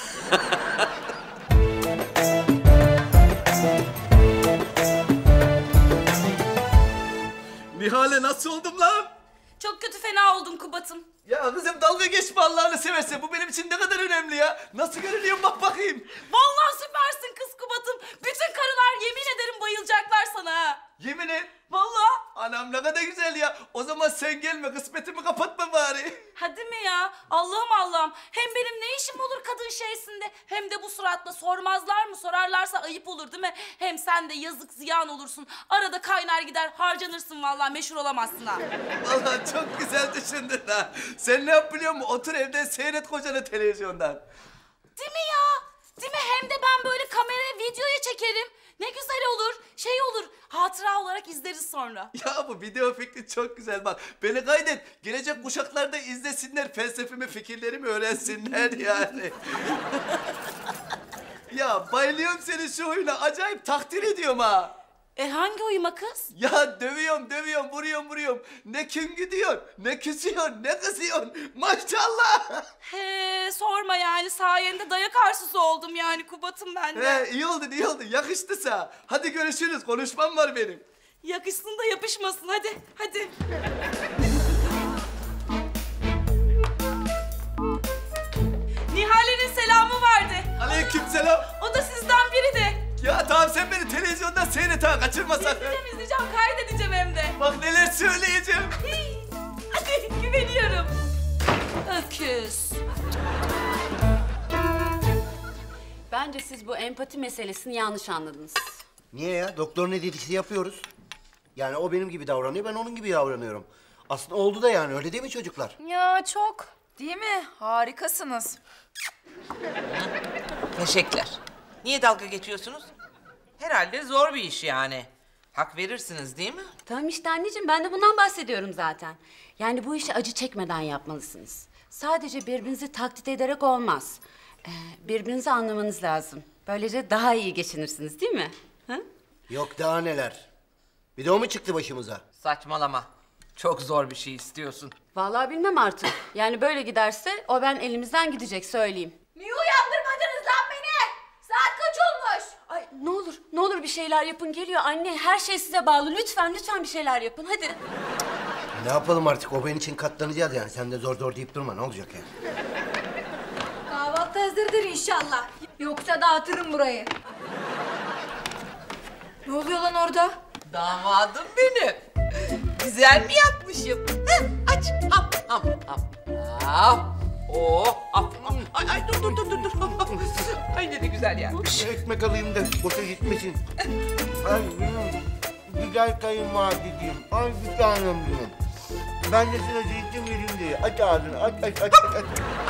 Nihale nasıl oldum lan? Çok kötü fena oldun Kubat'ım. Ya kızım dalga geçme Allah'ını seversen. Bu benim için ne kadar önemli ya. Nasıl görünüyorum bak bakayım. Vallahi süpersin kız Kubat'ım. Bütün karılar yemin ederim bayılacaklar sana ha. Yemin et. Vallahi. Anam ne kadar güzel ya. O zaman sen gelme, kısmetimi kapatma bari. Hadi mi ya? Allah'ım Allah'ım. Hem benim ne işim olur kadın şeysinde? Hem de bu suratla sormazlar mı? Sorarlarsa ayıp olur değil mi? Hem sen de yazık ziyan olursun. Arada kaynar gider harcanırsın vallahi, meşhur olamazsın ha. Vallahi çok güzel düşündün ha. Sen ne yap biliyor musun? Otur evde seyret kocanı televizyondan. Değil mi ya? Değil mi? Hem de ben böyle kameraya videoya çekerim. Ne güzel olur. Şey olur. Hatıra olarak izleriz sonra. Ya bu video fikri çok güzel bak. Beni kaydet. Gelecek kuşaklar da izlesinler. Felsefemi, fikirlerimi öğrensinler yani. Ya bayılıyorum senin şu huyuna. Acayip takdir ediyorum ha. E hangi uyuma kız? Ya dövüyorum, dövüyorum, vuruyorum, vuruyorum. Ne kim gidiyor, ne küsüyorsun, ne kızıyorsun. Maşallah. He sorma yani, sayende dayak arsızı oldum yani Kubat'ım ben de. He iyi oldu, iyi oldu. Yakıştı sana. Hadi görüşürüz. Konuşmam var benim. Yakışsın da yapışmasın, hadi, hadi. Nihale'nin selamı vardı. Aleykümselam. O da sizden biri de. Ya tamam sen beni televizyondan seyret ha, kaçırma sakın. İzleyeceğim, izleyeceğim, kaydedeceğim hem de. Bak neler söyleyeceğim. Hadi güveniyorum. Öküz. Bence siz bu empati meselesini yanlış anladınız. Niye ya? Doktor ne dediyse yapıyoruz. Yani o benim gibi davranıyor, ben onun gibi davranıyorum. Aslında oldu da yani, öyle değil mi çocuklar? Ya çok. Değil mi? Harikasınız. Teşekkürler. Niye dalga geçiyorsunuz? Herhalde zor bir iş yani. Hak verirsiniz değil mi? Tamam işte anneciğim, ben de bundan bahsediyorum zaten. Yani bu işi acı çekmeden yapmalısınız. Sadece birbirinizi taklit ederek olmaz. Ee, birbirinizi anlamanız lazım. Böylece daha iyi geçinirsiniz değil mi? Ha? Yok daha neler. Bir de o mu çıktı başımıza? Saçmalama. Çok zor bir şey istiyorsun. Vallahi bilmem artık. Yani böyle giderse o ben elimizden gidecek, söyleyeyim. Niye uyandırmadınız lan beni? Saat kaç olmuş? Ay ne olur, ne olur bir şeyler yapın, geliyor anne. Her şey size bağlı. Lütfen, lütfen bir şeyler yapın hadi. Ne yapalım artık, o benim için katlanacağız yani. Sen de zor zor deyip durma, ne olacak yani? Kahvaltı hazırdır inşallah. Yoksa dağıtırım burayı. Ne oluyor lan orada? Damadım benim. Güzel mi yapmışım? Heh, aç. Ham ham ham. Ham. Oh. Ham, ham. Ay ay dur dur dur dur. dur. Ay ne de güzel yapmış. Ekmek alayım da boşa gitmesin. Ay benim güzel kayınvalideciğim. Ay bir tanem benim. Ben de sana zeytin vereyim diye. Aç ağzını, aç aç aç aç.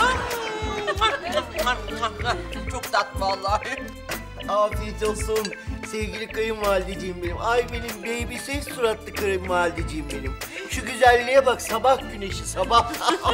Çok tatlı vallahi. Afiyet olsun sevgili kayınvalideciğim benim. Ay benim baby face suratlı kayınvalideciğim benim. Şu güzelliğe bak, sabah güneşi sabah.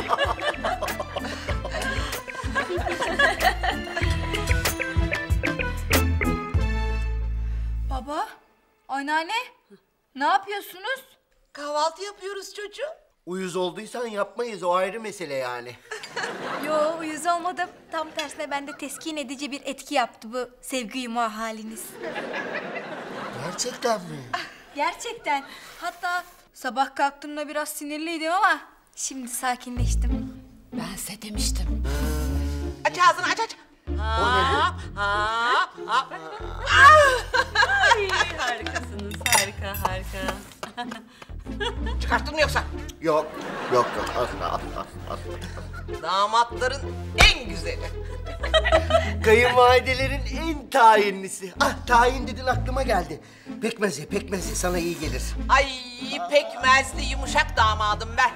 Baba, anneanne, ne yapıyorsunuz? Kahvaltı yapıyoruz çocuğum. Uyuz olduysan yapmayız, o ayrı mesele yani. Yo uyuz olmadım. Tam tersine bende teskin edici bir etki yaptı bu sevgi yumağı haliniz. Gerçekten mi? Gerçekten. Hatta sabah kalktığımda biraz sinirliydim ama şimdi sakinleştim. Ben size demiştim. Aç ağzını aç aç. Ha, ha, ha. Ay, harikasınız, harika, harika. Çıkarttın mı yoksa? Yok, yok yok asla asla asla. Damatların en güzeli. Kayınvalidelerin en tayinlisi. Ah tayin dedin aklıma geldi. Pekmezi, pekmezi sana iyi gelir. Ay pekmezli yumuşak damadım ben.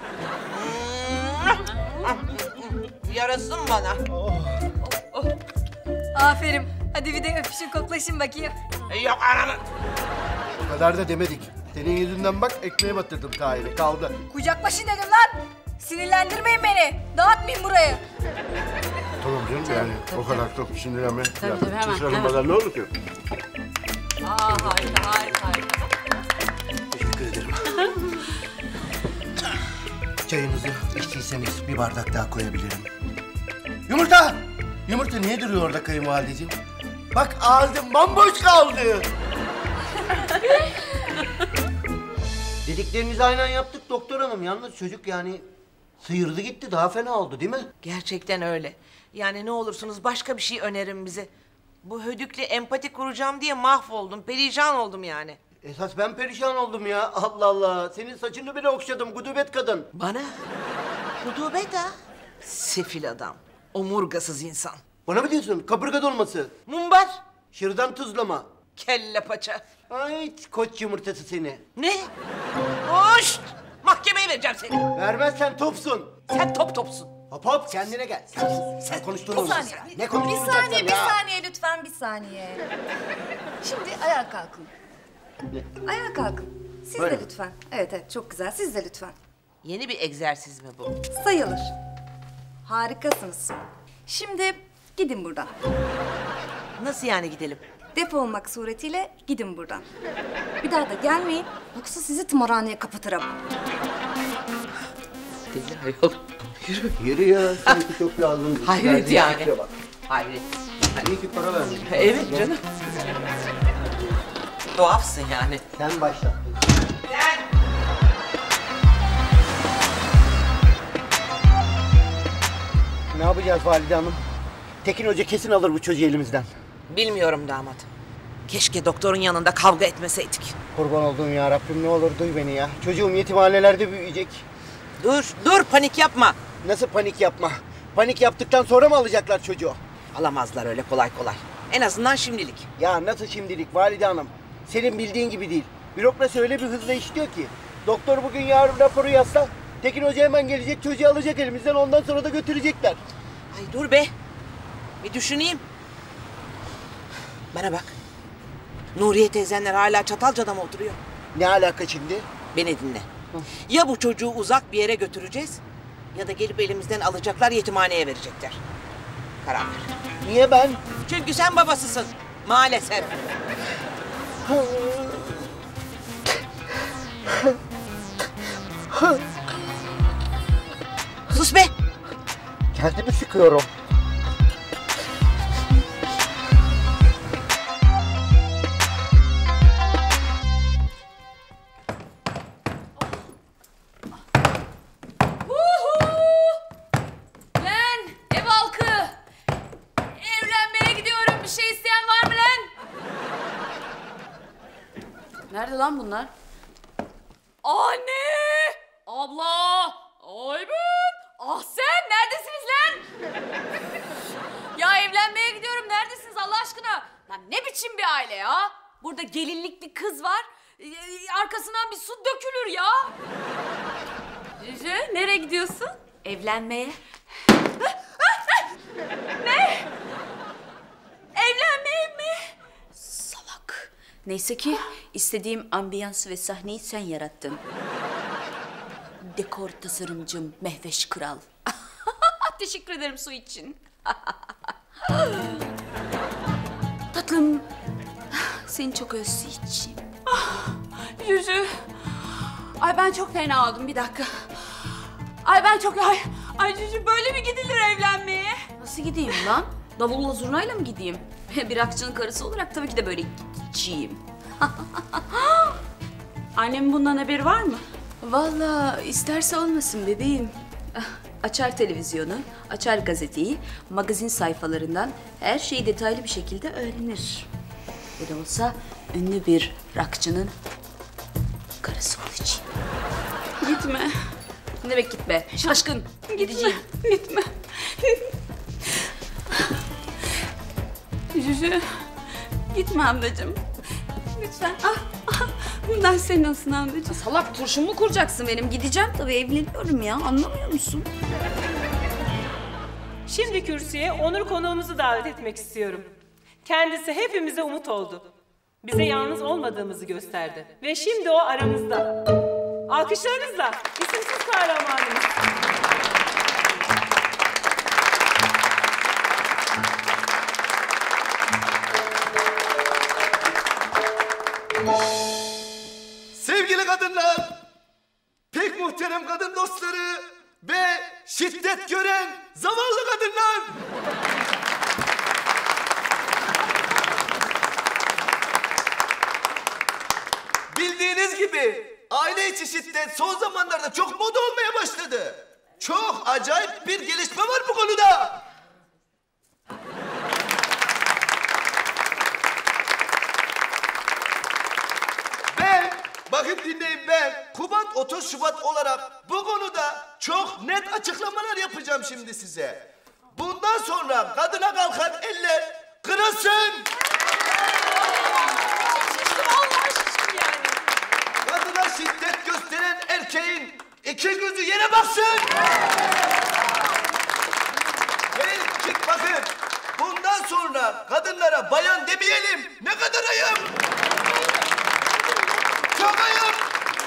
Yarasın bana. Aferin. Hadi bir de öpüşün koklaşın bakayım. Yok ananı. O kadar da demedik. Senin yüzünden bak ekmeğe batırdım tayini. Kaldı. Kucaklaşın dedim lan. Sinirlendirmeyin beni. Dağıtmayın burayı. Tamam canım yani o kadar çok sinirlenme. Tabii, tabii, hemen, Sinirlenmeden ne olur ki? Aa, harika, harika, harika. Teşekkür ederim. Çayınızı içtiyseniz bir bardak daha koyabilirim. Yumurta! Yumurta niye duruyor orada kayınvalideciğim? Bak ağzım bomboş kaldı. Dediklerinizi aynen yaptık doktor hanım. Yalnız çocuk yani sıyırdı gitti. Daha fena oldu değil mi? Gerçekten öyle. Yani ne olursunuz başka bir şey önerin bize. Bu hödükle empati kuracağım diye mahvoldum, perişan oldum yani. Esas ben perişan oldum ya. Allah Allah. Senin saçını bile okşadım gudubet kadın. Bana? Gudubet ha? Sefil adam. Omurgasız insan. Bana mı diyorsun? Kaburga dolması. Mumbar. Şırdan tuzlama. Kelle paça. Ay koç yumurtası seni. Ne? Hoş! Mahkemeye vereceğim seni. Vermezsen topsun. Sen top topsun. Hop hop kendine gel. Sen, sen konuştuğunu Bir unut. saniye. Ne konuştuğunu Bir saniye, unutacaksın bir ya? saniye lütfen bir saniye. Şimdi ayağa kalkın. Ayağa kalkın. Siz Böyle de mi? lütfen. Evet evet çok güzel. Siz de lütfen. Yeni bir egzersiz mi bu? Sayılır. Harikasınız. Şimdi gidin buradan. Nasıl yani gidelim? Defolmak suretiyle gidin buradan. Bir daha da gelmeyin. Yoksa sizi tımarhaneye kapatırım. Deli ayol. Yürü. Yürü ya. Sanki çok lazım. Hayret yani. Şuraya bak. Hayret. İyi ki para vermiş. Evet canım. Tuhafsın yani. Sen başla. Ne yapacağız Valide Hanım? Tekin Hoca kesin alır bu çocuğu elimizden. Bilmiyorum damat. Keşke doktorun yanında kavga etmeseydik. Kurban olduğum ya Rabbim ne olur duy beni ya. Çocuğum yetimhanelerde büyüyecek. Dur, dur panik yapma. Nasıl panik yapma? Panik yaptıktan sonra mı alacaklar çocuğu? Alamazlar öyle kolay kolay. En azından şimdilik. Ya nasıl şimdilik Valide Hanım? Senin bildiğin gibi değil. Bürokrasi öyle bir hızla işliyor ki. Doktor bugün yarın raporu yazsa Tekin Hoca hemen gelecek çocuğu alacak elimizden ondan sonra da götürecekler. Ay dur be. Bir düşüneyim. Bana bak. Nuriye teyzenler hala Çatalca'da mı oturuyor? Ne alaka şimdi? Beni dinle. Ya bu çocuğu uzak bir yere götüreceğiz ya da gelip elimizden alacaklar yetimhaneye verecekler. Karar ver. Niye ben? Çünkü sen babasısın. Maalesef. Sus be. Kendimi sıkıyorum. Lan ev halkı. Evlenmeye gidiyorum. Bir şey isteyen var mı lan? Nerede lan bunlar? Anne! Abla! Aybın! Ah sen neredesiniz lan? Ya evlenmeye gidiyorum. Neredesiniz Allah aşkına? Lan ne biçim bir aile ya? Burada gelinlik bir kız var. Ee, Arkasından bir su dökülür ya. Cücü nereye gidiyorsun? Evlenmeye. Ne? Evlenmeye mi? Salak. Neyse ki istediğim ambiyansı ve sahneyi sen yarattın. Dekor tasarımcım Mehveş Kral. Teşekkür ederim su için. Tatlım, seni çok özleyeceğim. Cücü. Ay ben çok fena oldum bir dakika. Ay ben çok... Ay, ay Cücü böyle mi gidilir evlenmeye? Nasıl gideyim lan? Davulla zurnayla mı gideyim? Bir akçının karısı olarak tabii ki de böyle gideceğim. Annemin bundan haberi var mı? Vallahi isterse olmasın bebeğim. açar televizyonu, açar gazeteyi, magazin sayfalarından her şeyi detaylı bir şekilde öğrenir. Ne de olsa ünlü bir rockçının karısı olacağım. Gitme. Ne demek gitme? Şaşkın. Gideceğim. Gitme. Juju. Gitme ablacığım. Lütfen. Ah, ah. Bundan senin olsun ablacığım. Salak turşumu mu kuracaksın benim? Gideceğim tabii, evleniyorum ya. Anlamıyor musun? Şimdi kürsüye onur konuğumuzu davet etmek istiyorum. Kendisi hepimize umut oldu. Bize yalnız olmadığımızı gösterdi. Ve şimdi o aramızda. Alkışlarınızla isimsiz kahramanımız. Sevgili kadınlar, pek muhterem kadın dostları ve şiddet gören zavallı kadınlar. Bildiğiniz gibi aile içi şiddet son zamanlarda çok moda olmaya başladı. Çok acayip bir gelişme var bu konuda. Ben, bakın dinleyin, ben Kubat otuz Şubat olarak bu konuda çok net açıklamalar yapacağım şimdi size. Bundan sonra kadına kalkan eller kırılsın. Kadına şiddet gösteren erkeğin iki gözü yere baksın. Ve bakın, bundan sonra kadınlara bayan demeyelim. Ne kadar ayıp. Çok ayıp.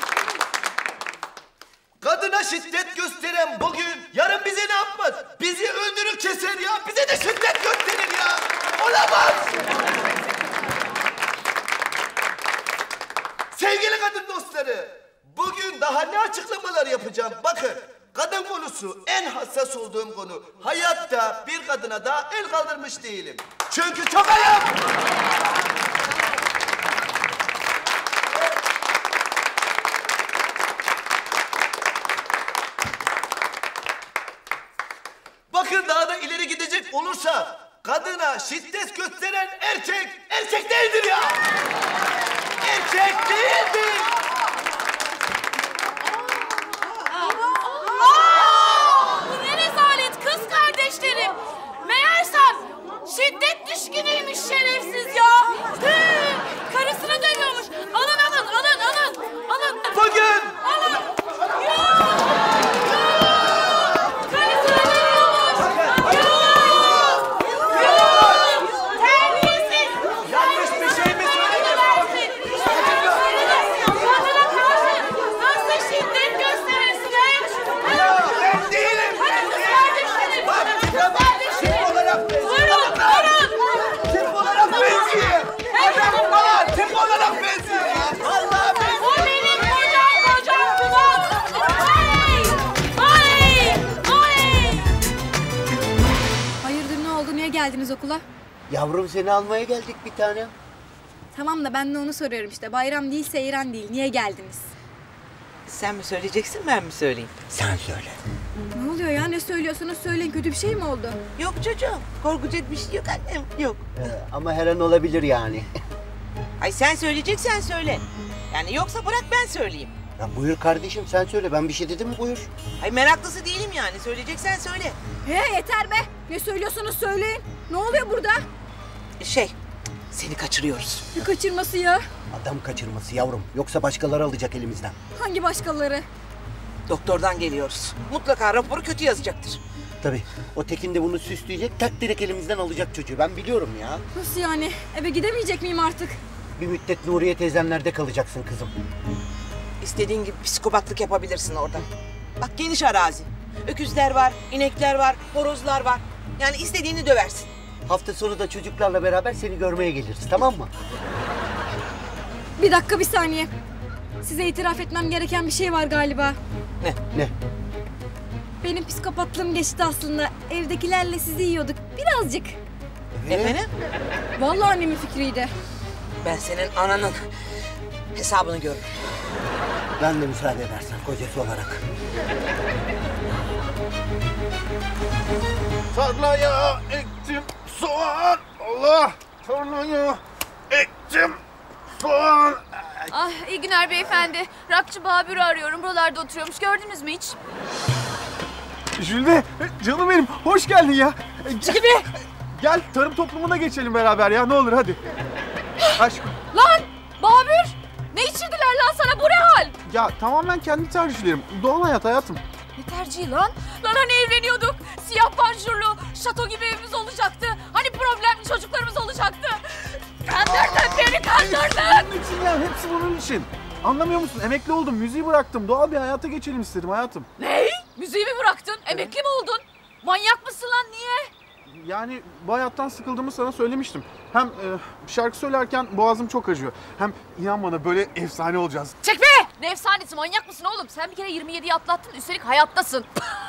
Kadına şiddet gösteren bugün yarın bize ne yapmaz? Bizi öldürür keser ya. Bize de şiddet gösterir ya. Olamaz. Sevgili kadın dostları, bugün daha ne açıklamalar yapacağım? Bakın, kadın konusu en hassas olduğum konu. Hayatta bir kadına daha el kaldırmış değilim. Çünkü çok ayıp. Bakın, daha da ileri gidecek olursa kadına şiddet gösteren erkek, erkek değildir ya. Erkek değildir. Aa! Bu ne rezalet kız kardeşlerim. Meğersem şiddet düşkünüymüş şerefsiz ya. Tüh! Karısını dövüyormuş. Alın alın alın alın. Alın. Bugün. Alın. Ya! Karısını dövüyormuş. Ya! Ya! Terbiyesiz. Yanlış bir şey mi söyledim? Kadına karşı nasıl şiddet gösterirsin he? Ya ben değilim. Hadi kız kardeşlerim. Bak, Kız ya bak, kardeşlerim. tip olarak benziyor. Buyurun buyurun. Tip olarak benziyor. Adam bana tip olarak benziyor ya. Vallahi benziyor. O benim kocam kocam Kubat. Ay! Ay! Ay! Hayırdır, ne oldu? Niye geldiniz okula? Yavrum, seni almaya geldik bir tane. Tamam da ben de onu soruyorum işte. Bayram değil, seyran değil. Niye geldiniz? Sen mi söyleyeceksin, ben mi söyleyeyim? Sen söyle. Ne oluyor ya? Ne söylüyorsunuz? Söyleyin. Kötü bir şey mi oldu? Yok çocuğum, korkacak bir şey yok annem, yok. Ee, ama her an olabilir yani. Ay sen söyleyeceksen söyle. Yani yoksa bırak ben söyleyeyim. Ya buyur kardeşim, sen söyle. Ben bir şey dedim mi, buyur. Ay meraklısı değilim yani, söyleyeceksen söyle. He, yeter be. Ne söylüyorsunuz söyleyin. Ne oluyor burada? Şey, seni kaçırıyoruz. Ne kaçırması ya? Adam kaçırması yavrum. Yoksa başkaları alacak elimizden. Hangi başkaları? Doktordan geliyoruz. Mutlaka raporu kötü yazacaktır. Tabii. O Tekin de bunu süsleyecek, tak direkt elimizden alacak çocuğu. Ben biliyorum ya. Nasıl yani? Eve gidemeyecek miyim artık? Bir müddet Nuriye teyzemlerde kalacaksın kızım. İstediğin gibi psikopatlık yapabilirsin orada. Bak geniş arazi. Öküzler var, inekler var, horozlar var. Yani istediğini döversin. Hafta sonu da çocuklarla beraber seni görmeye geliriz, tamam mı? Bir dakika, bir saniye. Size itiraf etmem gereken bir şey var galiba. Ne? Ne? Benim psikopatlığım geçti aslında. Evdekilerle sizi yiyorduk. Birazcık. Efendim? Vallahi annemin fikriydi. Ben senin ananın hesabını görürüm. Ben de müsaade edersen kocası olarak. Tarlaya ektim soğan. Allah! Tarlaya ektim soğan. Ah, iyi günler beyefendi. Rakçı Babür'ü arıyorum. Buralarda oturuyormuş. Gördünüz mü hiç? Jülde, canım benim. Hoş geldin ya. Gibi. Gel tarım toplumuna geçelim beraber ya. Ne olur hadi. Aşkım. Lan! Babür! Ne içirdiler lan sana? Bu ne hal? Ya tamamen kendi tercihlerim. Doğal hayat hayatım. Ne tercihi lan? Lan hani evleniyorduk? Siyah panjurlu, şato gibi evimiz olacaktı. Hani problemli çocuklarımız olacaktı. Kandırdın beni, kandırdın! Bunun için ya, hepsi bunun için. Anlamıyor musun? Emekli oldum, müziği bıraktım. Doğal bir hayata geçelim istedim hayatım. Ne? Müziği mi bıraktın? Emekli mi oldun? Manyak mısın lan? Niye? Yani bu hayattan sıkıldığımı sana söylemiştim. Hem e, şarkı söylerken boğazım çok acıyor. Hem inan bana böyle efsane olacağız. Çek be! Ne efsanesi, manyak mısın oğlum? Sen bir kere yirmi yediyi atlattın, üstelik hayattasın.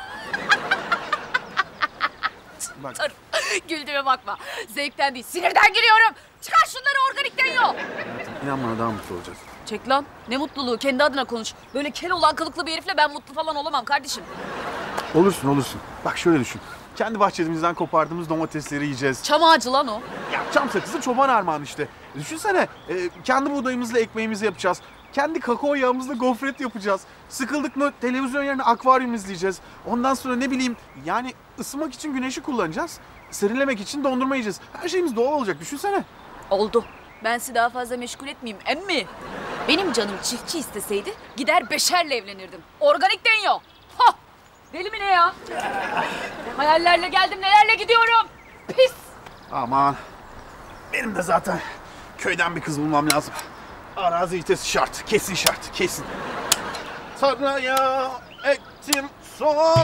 Bak. Dur, güldüğüme bakma. Zevkten değil, sinirden giriyorum. Çıkar şunları, organikten yok. İnan bana daha mutlu olacağız. Çek lan, ne mutluluğu, kendi adına konuş. Böyle kel olan kılıklı bir herifle ben mutlu falan olamam kardeşim. Olursun olursun. Bak şöyle düşün. Kendi bahçemizden kopardığımız domatesleri yiyeceğiz. Çam ağacı lan o. Ya çam sakızı çoban armağanı işte. Düşünsene e, kendi buğdayımızla ekmeğimizi yapacağız. Kendi kakao yağımızla gofret yapacağız. Sıkıldık mı televizyon yerine akvaryum izleyeceğiz. Ondan sonra ne bileyim yani ısınmak için güneşi kullanacağız. Serinlemek için dondurma yiyeceğiz. Her şeyimiz doğal olacak düşünsene. Oldu. Ben sizi daha fazla meşgul etmeyeyim emmi. Benim canım çiftçi isteseydi gider beşerle evlenirdim. Organik deniyor. Ha! Deli mi ne ya? Ne hayallerle geldim, nelerle gidiyorum. Pis! Aman. Benim de zaten köyden bir kız bulmam lazım. Arazi itesi şart. Kesin şart. Kesin. Tarlaya ektim soğan.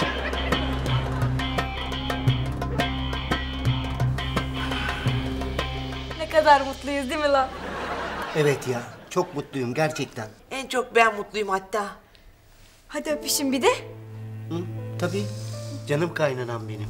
Ne kadar mutluyuz değil mi lan? Evet ya, çok mutluyum gerçekten. En çok ben mutluyum hatta. Hadi öpüşün bir de. Hı, tabii. Canım kaynanam benim.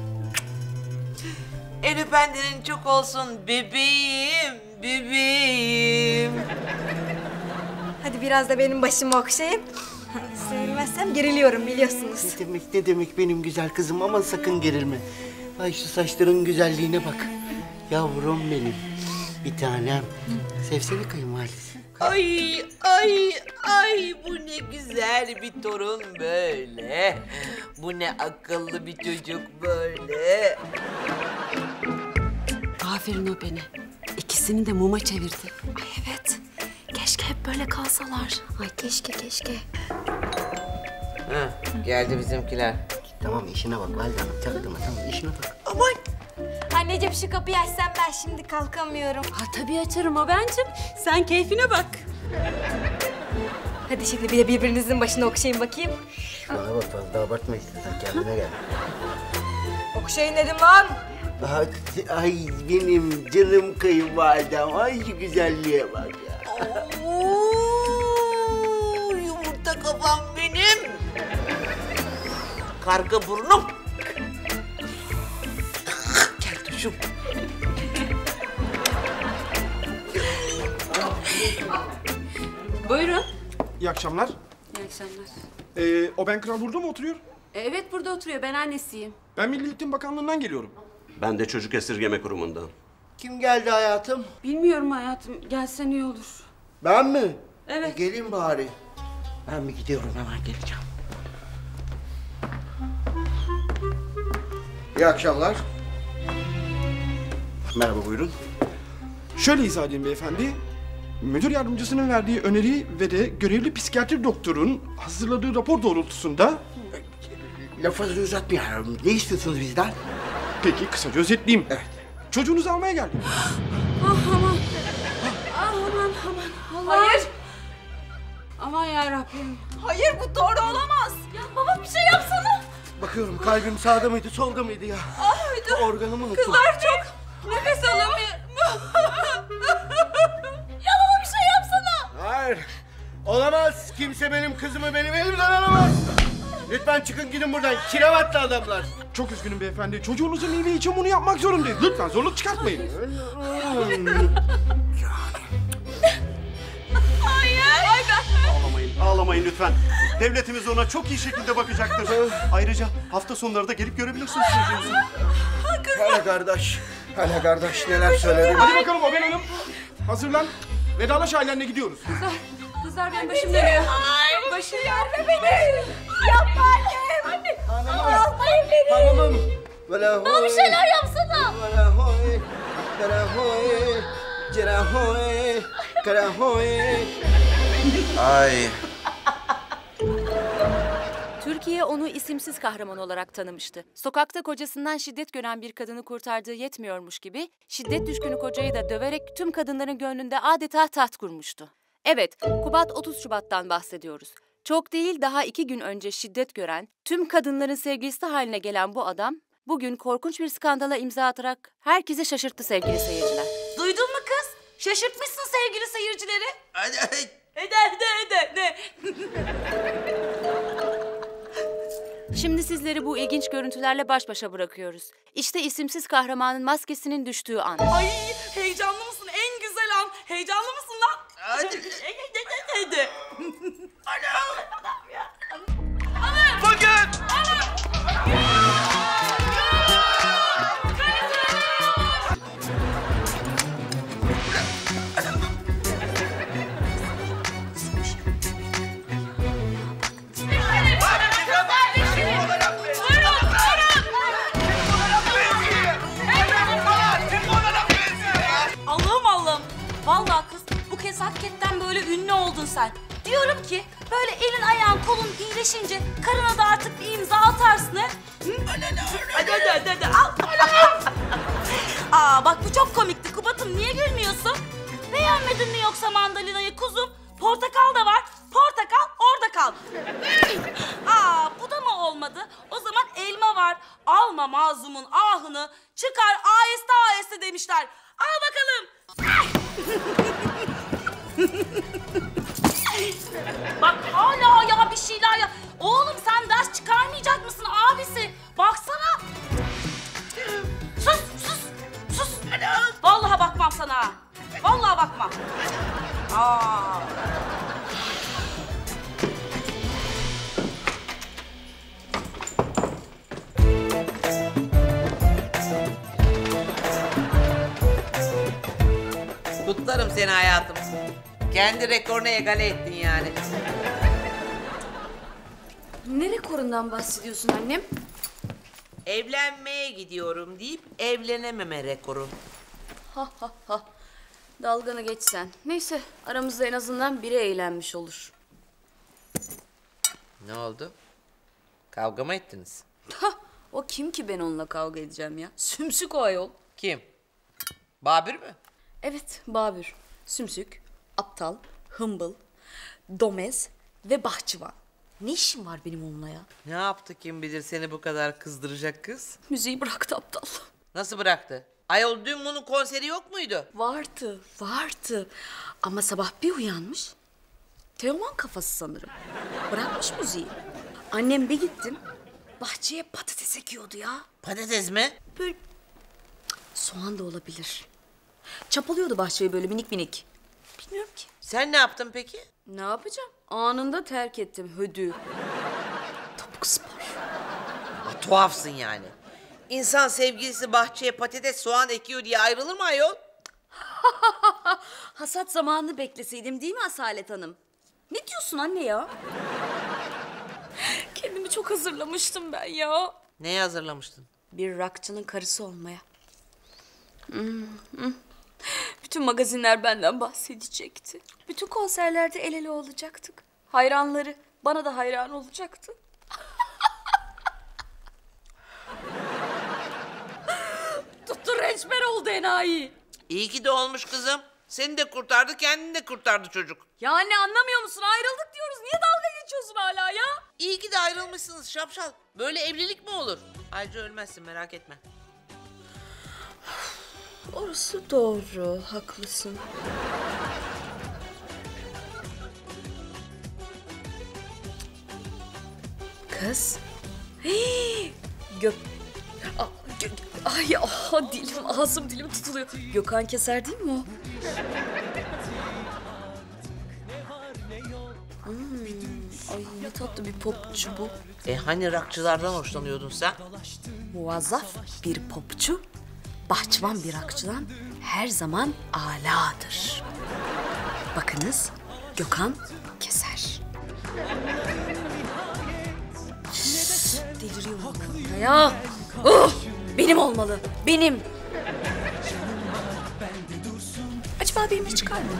El öpenlerin çok olsun bebeğim, bebeğim. Hadi biraz da benim başımı okşayın. Sevilmezsem geriliyorum biliyorsunuz. Ne demek ne demek benim güzel kızım, ama sakın gerilme. Ay şu saçların güzelliğine bak. Yavrum benim. Bir tanem. Sevsene kayınvalidesi. Ay, ay, ay bu ne güzel bir torun böyle. Bu ne akıllı bir çocuk böyle. Aferin o beni. İkisini de muma çevirdi. Ay evet. Keşke hep böyle kalsalar. Ay keşke keşke. Ha, geldi bizimkiler. Tamam işine bak Valide Hanım, çaktırma tamam işine bak. Aman. Anneciğim şu kapıyı açsam ben şimdi kalkamıyorum. Ha tabii açarım o bencim. Sen keyfine bak. Hadi şimdi bir de birbirinizin başını okşayın bakayım. Bana bak fazla abartma istiyorsan, kendine gel. Okşayın dedim lan. Ay, ay benim canım kayınvalidem, ay şu güzelliğe bak ya. Oo, yumurta kafam benim. Karga burnum. Gel tuşum. Buyurun. İyi akşamlar. İyi akşamlar. Ee, o Ben Kral burada mı oturuyor? Evet burada oturuyor. Ben annesiyim. Ben Milli Eğitim Bakanlığı'ndan geliyorum. Ben de çocuk esirgeme kurumundan. Kim geldi hayatım? Bilmiyorum hayatım. Gelsen iyi olur. Ben mi? Evet. E, geleyim bari. Ben bir gidiyorum, hemen geleceğim. İyi akşamlar. Merhaba, buyurun. Şöyle izah edeyim beyefendi. Müdür yardımcısının verdiği öneri ve de görevli psikiyatri doktorun hazırladığı rapor doğrultusunda... Lafınızı uzatmayalım. Ne istiyorsunuz bizden? Peki kısaca özetleyeyim. Evet. Çocuğunuzu almaya geldim. Ah aman. Ah aman aman. Allah. Hayır. Aman yarabbim. Hayır bu doğru olamaz. Ya baba bir şey yapsana. Bakıyorum kalbim sağda mıydı, solda mıydı ya? Ah dur. Organımı unuttum. Kızlar çok nefes alamıyor. Ya baba bir şey yapsana. Hayır. Olamaz. Kimse benim kızımı benim elimden alamaz. Lütfen çıkın gidin buradan. Kirevatlı adamlar. Çok üzgünüm beyefendi. Çocuğunuzun iyiliği için bunu yapmak zorundayız. Lütfen zorluk çıkartmayın. Hayır. Ağlamayın, ağlamayın lütfen. Devletimiz ona çok iyi şekilde bakacaktır. Ayrıca hafta sonları da gelip görebilirsiniz çocuğunuzu. Hele kardeş, hele kardeş neler söyledin. Hadi bakalım Obel Hanım. Hazırlan. Vedalaş ailenle gidiyoruz. Kızlar, kızlar benim başım dönüyor. Başım yardım beni. Yapma annem. Anne. Hanımım. Almayın beni. Hanımım. Böyle Bana bir şeyler yapsana. Böyle hoy. Kara hoy. Cera hoy. Kara hoy. Ay. Türkiye onu isimsiz kahraman olarak tanımıştı. Sokakta kocasından şiddet gören bir kadını kurtardığı yetmiyormuş gibi, şiddet düşkünü kocayı da döverek tüm kadınların gönlünde adeta taht kurmuştu. Evet, Kubat otuz Şubat'tan bahsediyoruz. Çok değil daha iki gün önce şiddet gören, tüm kadınların sevgilisi haline gelen bu adam, bugün korkunç bir skandala imza atarak herkesi şaşırttı sevgili seyirciler. Duydun mu kız? Şaşırtmışsın sevgili seyircileri. Hadi hadi. Ede ede ede ne? Şimdi sizleri bu ilginç görüntülerle baş başa bırakıyoruz. İşte isimsiz kahramanın maskesinin düştüğü an. Ay heyecanlı mısın? En güzel an. Heyecanlı mısın lan? Hadi. Hadi. Anam. Anam ya. Bakın. Allah'ım Allah'ım. Vallahi kız bu kez hakikaten böyle ünlü oldun sen. Diyorum ki böyle elin ayağın kolun iyileşince karına da artık bir imza atarsın he. Hadi hadi hadi hadi al. Aa bak bu çok komikti Kubat'ım, niye gülmüyorsun? Beğenmedin mi yoksa mandalinayı kuzum? Portakal da var. Portakal orada kal. Aa bu da mı olmadı? O zaman elma var. Alma mazlumun ahını, çıkar aheste aheste demişler. Al bakalım. Bak hala ya bir şeyler ya. Oğlum sen ders çıkarmayacak mısın abisi? Baksana. Sus sus sus. Vallahi bakmam sana ha. Vallahi bakmam. Aa. Kutlarım seni hayatım. Kendi rekorunu egale ettin yani. Ne rekorundan bahsediyorsun annem? Evlenmeye gidiyorum deyip evlenememe rekoru. Ha ha ha. Dalganı geç sen. Neyse aramızda en azından biri eğlenmiş olur. Ne oldu? Kavga mı ettiniz? Ha, o kim ki ben onunla kavga edeceğim ya? Sümsük o ayol. Kim? Babür mü? Evet Babür. Sümsük, aptal, hımbıl, domez ve bahçıvan. Ne işim var benim onunla ya? Ne yaptı kim bilir seni bu kadar kızdıracak kız? Müziği bıraktı aptal. Nasıl bıraktı? Ayol dün bunun konseri yok muydu? Vardı, vardı. Ama sabah bir uyanmış. Teoman kafası sanırım. Bırakmış müziği. Annem bir gittim. Bahçeye patates ekiyordu ya. Patates mi? Böyle soğan da olabilir. Çapalıyordu bahçeyi böyle minik minik. Bilmiyorum ki. Sen ne yaptın peki? Ne yapacağım? Anında terk ettim hödü. Topuk spor. Aa, tuhafsın yani. İnsan sevgilisi bahçeye patates soğan ekiyor diye ayrılır mı ayol? Hasat zamanını bekleseydim değil mi Asalet Hanım? Ne diyorsun anne ya? Kendimi çok hazırlamıştım ben ya. Neye hazırlamıştın? Bir rockçının karısı olmaya. Hmm, hmm. Bütün magazinler benden bahsedecekti. Bütün konserlerde el ele olacaktık. Hayranları bana da hayran olacaktı. Tuttu rençber oldu enayi. İyi ki de olmuş kızım. Seni de kurtardı, kendini de kurtardı çocuk. Ya anne anlamıyor musun? Ayrıldık diyoruz. Niye dalga geçiyorsun hala ya? İyi ki de ayrılmışsınız şapşal. Böyle evlilik mi olur? Ayrıca ölmezsin, merak etme. Orası doğru, haklısın. Kız. Hii, Gök... Aa, gö... Ay ah, dilim, ağzım dilim tutuluyor. Gökhan Keser değil mi o? Hmm, Ay ne tatlı bir popçu bu. E hani rockçılardan hoşlanıyordun sen? Muvazzaf bir popçu, bahçıvan bir rockçıdan her zaman âlâdır. Bakınız Gökhan Keser. Deliriyorum ya. Oh, benim olmalı, benim. Acaba benimle çıkar mı?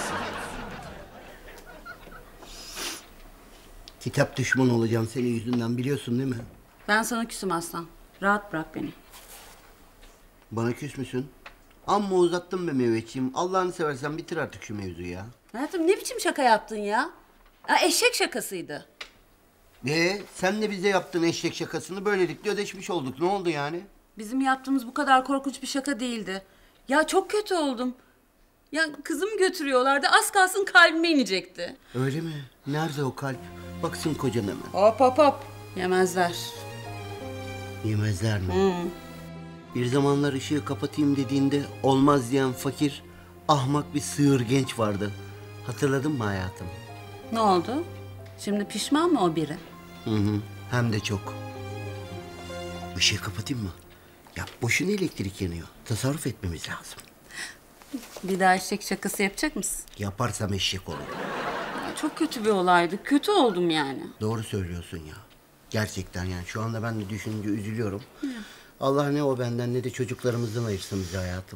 Kitap düşmanı olacağım senin yüzünden biliyorsun değil mi? Ben sana küsüm aslan. Rahat bırak beni. Bana küs müsün? Amma uzattın be Mehmetciğim. Allah'ını seversen bitir artık şu mevzuyu ya. Hayatım ne biçim şaka yaptın ya? Ya eşek şakasıydı. Ee, sen de bize yaptın eşek şakasını. Böylelikle ödeşmiş olduk. Ne oldu yani? Bizim yaptığımız bu kadar korkunç bir şaka değildi. Ya çok kötü oldum. Ya kızımı götürüyorlardı. Az kalsın kalbime inecekti. Öyle mi? Nerede o kalp? Baksın kocan hemen. Hop hop hop. Yemezler. Yemezler mi? Hı. Bir zamanlar ışığı kapatayım dediğinde olmaz diyen fakir, ahmak bir sığır genç vardı. Hatırladın mı hayatım? Ne oldu? Şimdi pişman mı o biri? Hı hı. Hem de çok. Işığı kapatayım mı? Ya boşuna elektrik yanıyor. Tasarruf etmemiz lazım. Bir daha eşek şakası yapacak mısın? Yaparsam eşek olur. Ya çok kötü bir olaydı. Kötü oldum yani. Doğru söylüyorsun ya. Gerçekten yani şu anda ben de düşününce üzülüyorum. Hı. Allah ne o benden ne de çocuklarımızdan ayırsın bizi hayatım.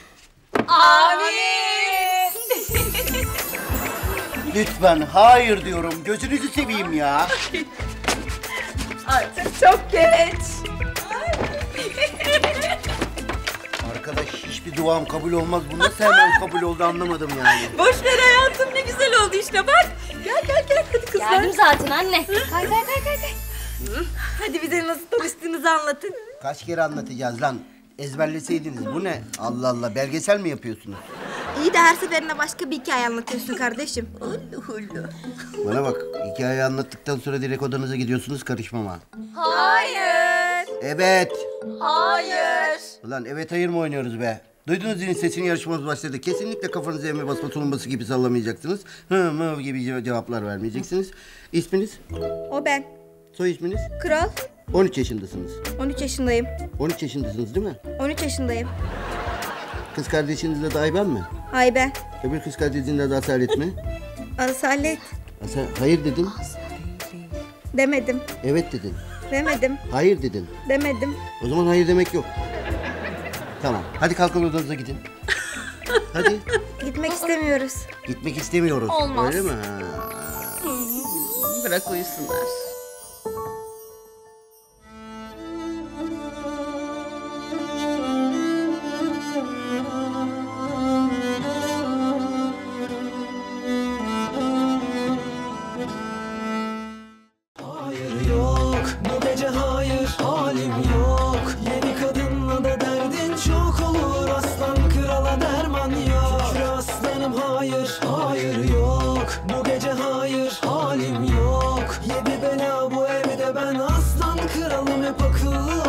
Amin. Lütfen hayır diyorum. Gözünüzü seveyim ya. Artık çok geç. Arkadaş hiçbir duam kabul olmaz. Bu nasıl hemen kabul oldu anlamadım yani. Boş ver hayatım ne güzel oldu işte bak. Gel gel gel hadi kızlar. Geldim zaten anne. Kay kay kay kay kay. Hadi bize nasıl tanıştığınızı anlatın. Kaç kere anlatacağız lan? Ezberleseydiniz bu ne? Allah Allah belgesel mi yapıyorsunuz? İyi de her seferinde başka bir hikaye anlatıyorsun kardeşim. Hullu hullu. Bana bak hikayeyi anlattıktan sonra direkt odanıza gidiyorsunuz karışmam ha. Hayır. Evet. Hayır. Ulan evet hayır mı oynuyoruz be? Duydunuz zilin sesini yarışmamız başladı. Kesinlikle kafanızı emme basma tulumbası gibi sallamayacaksınız. Hı mı gibi cevaplar vermeyeceksiniz. İsminiz? O ben. Soy isminiz? Kral. on üç yaşındasınız. on üç yaşındayım. on üç yaşındasınız değil mi? on üç yaşındayım. Kız kardeşiniz de Ayben mi? Ayben. Öbür kız kardeşinin adı Asalet mi? Asalet. Asa hayır dedin. Demedim. Evet dedin. Demedim. Hayır dedin. Demedim. O zaman hayır demek yok. Tamam. Hadi kalkın odanıza gidin. Hadi. Gitmek istemiyoruz. Gitmek istemiyoruz. Olmaz. Öyle mi? Bırak uyusunlar. Hayır yok, bu gece hayır, halim yok. Yeni kadınla da derdin çok olur, aslan krala derman yok. Şükür aslanım hayır, hayır yok. Bu gece hayır, halim yok. Yedi bela bu evde ben aslan kralım hep akıllı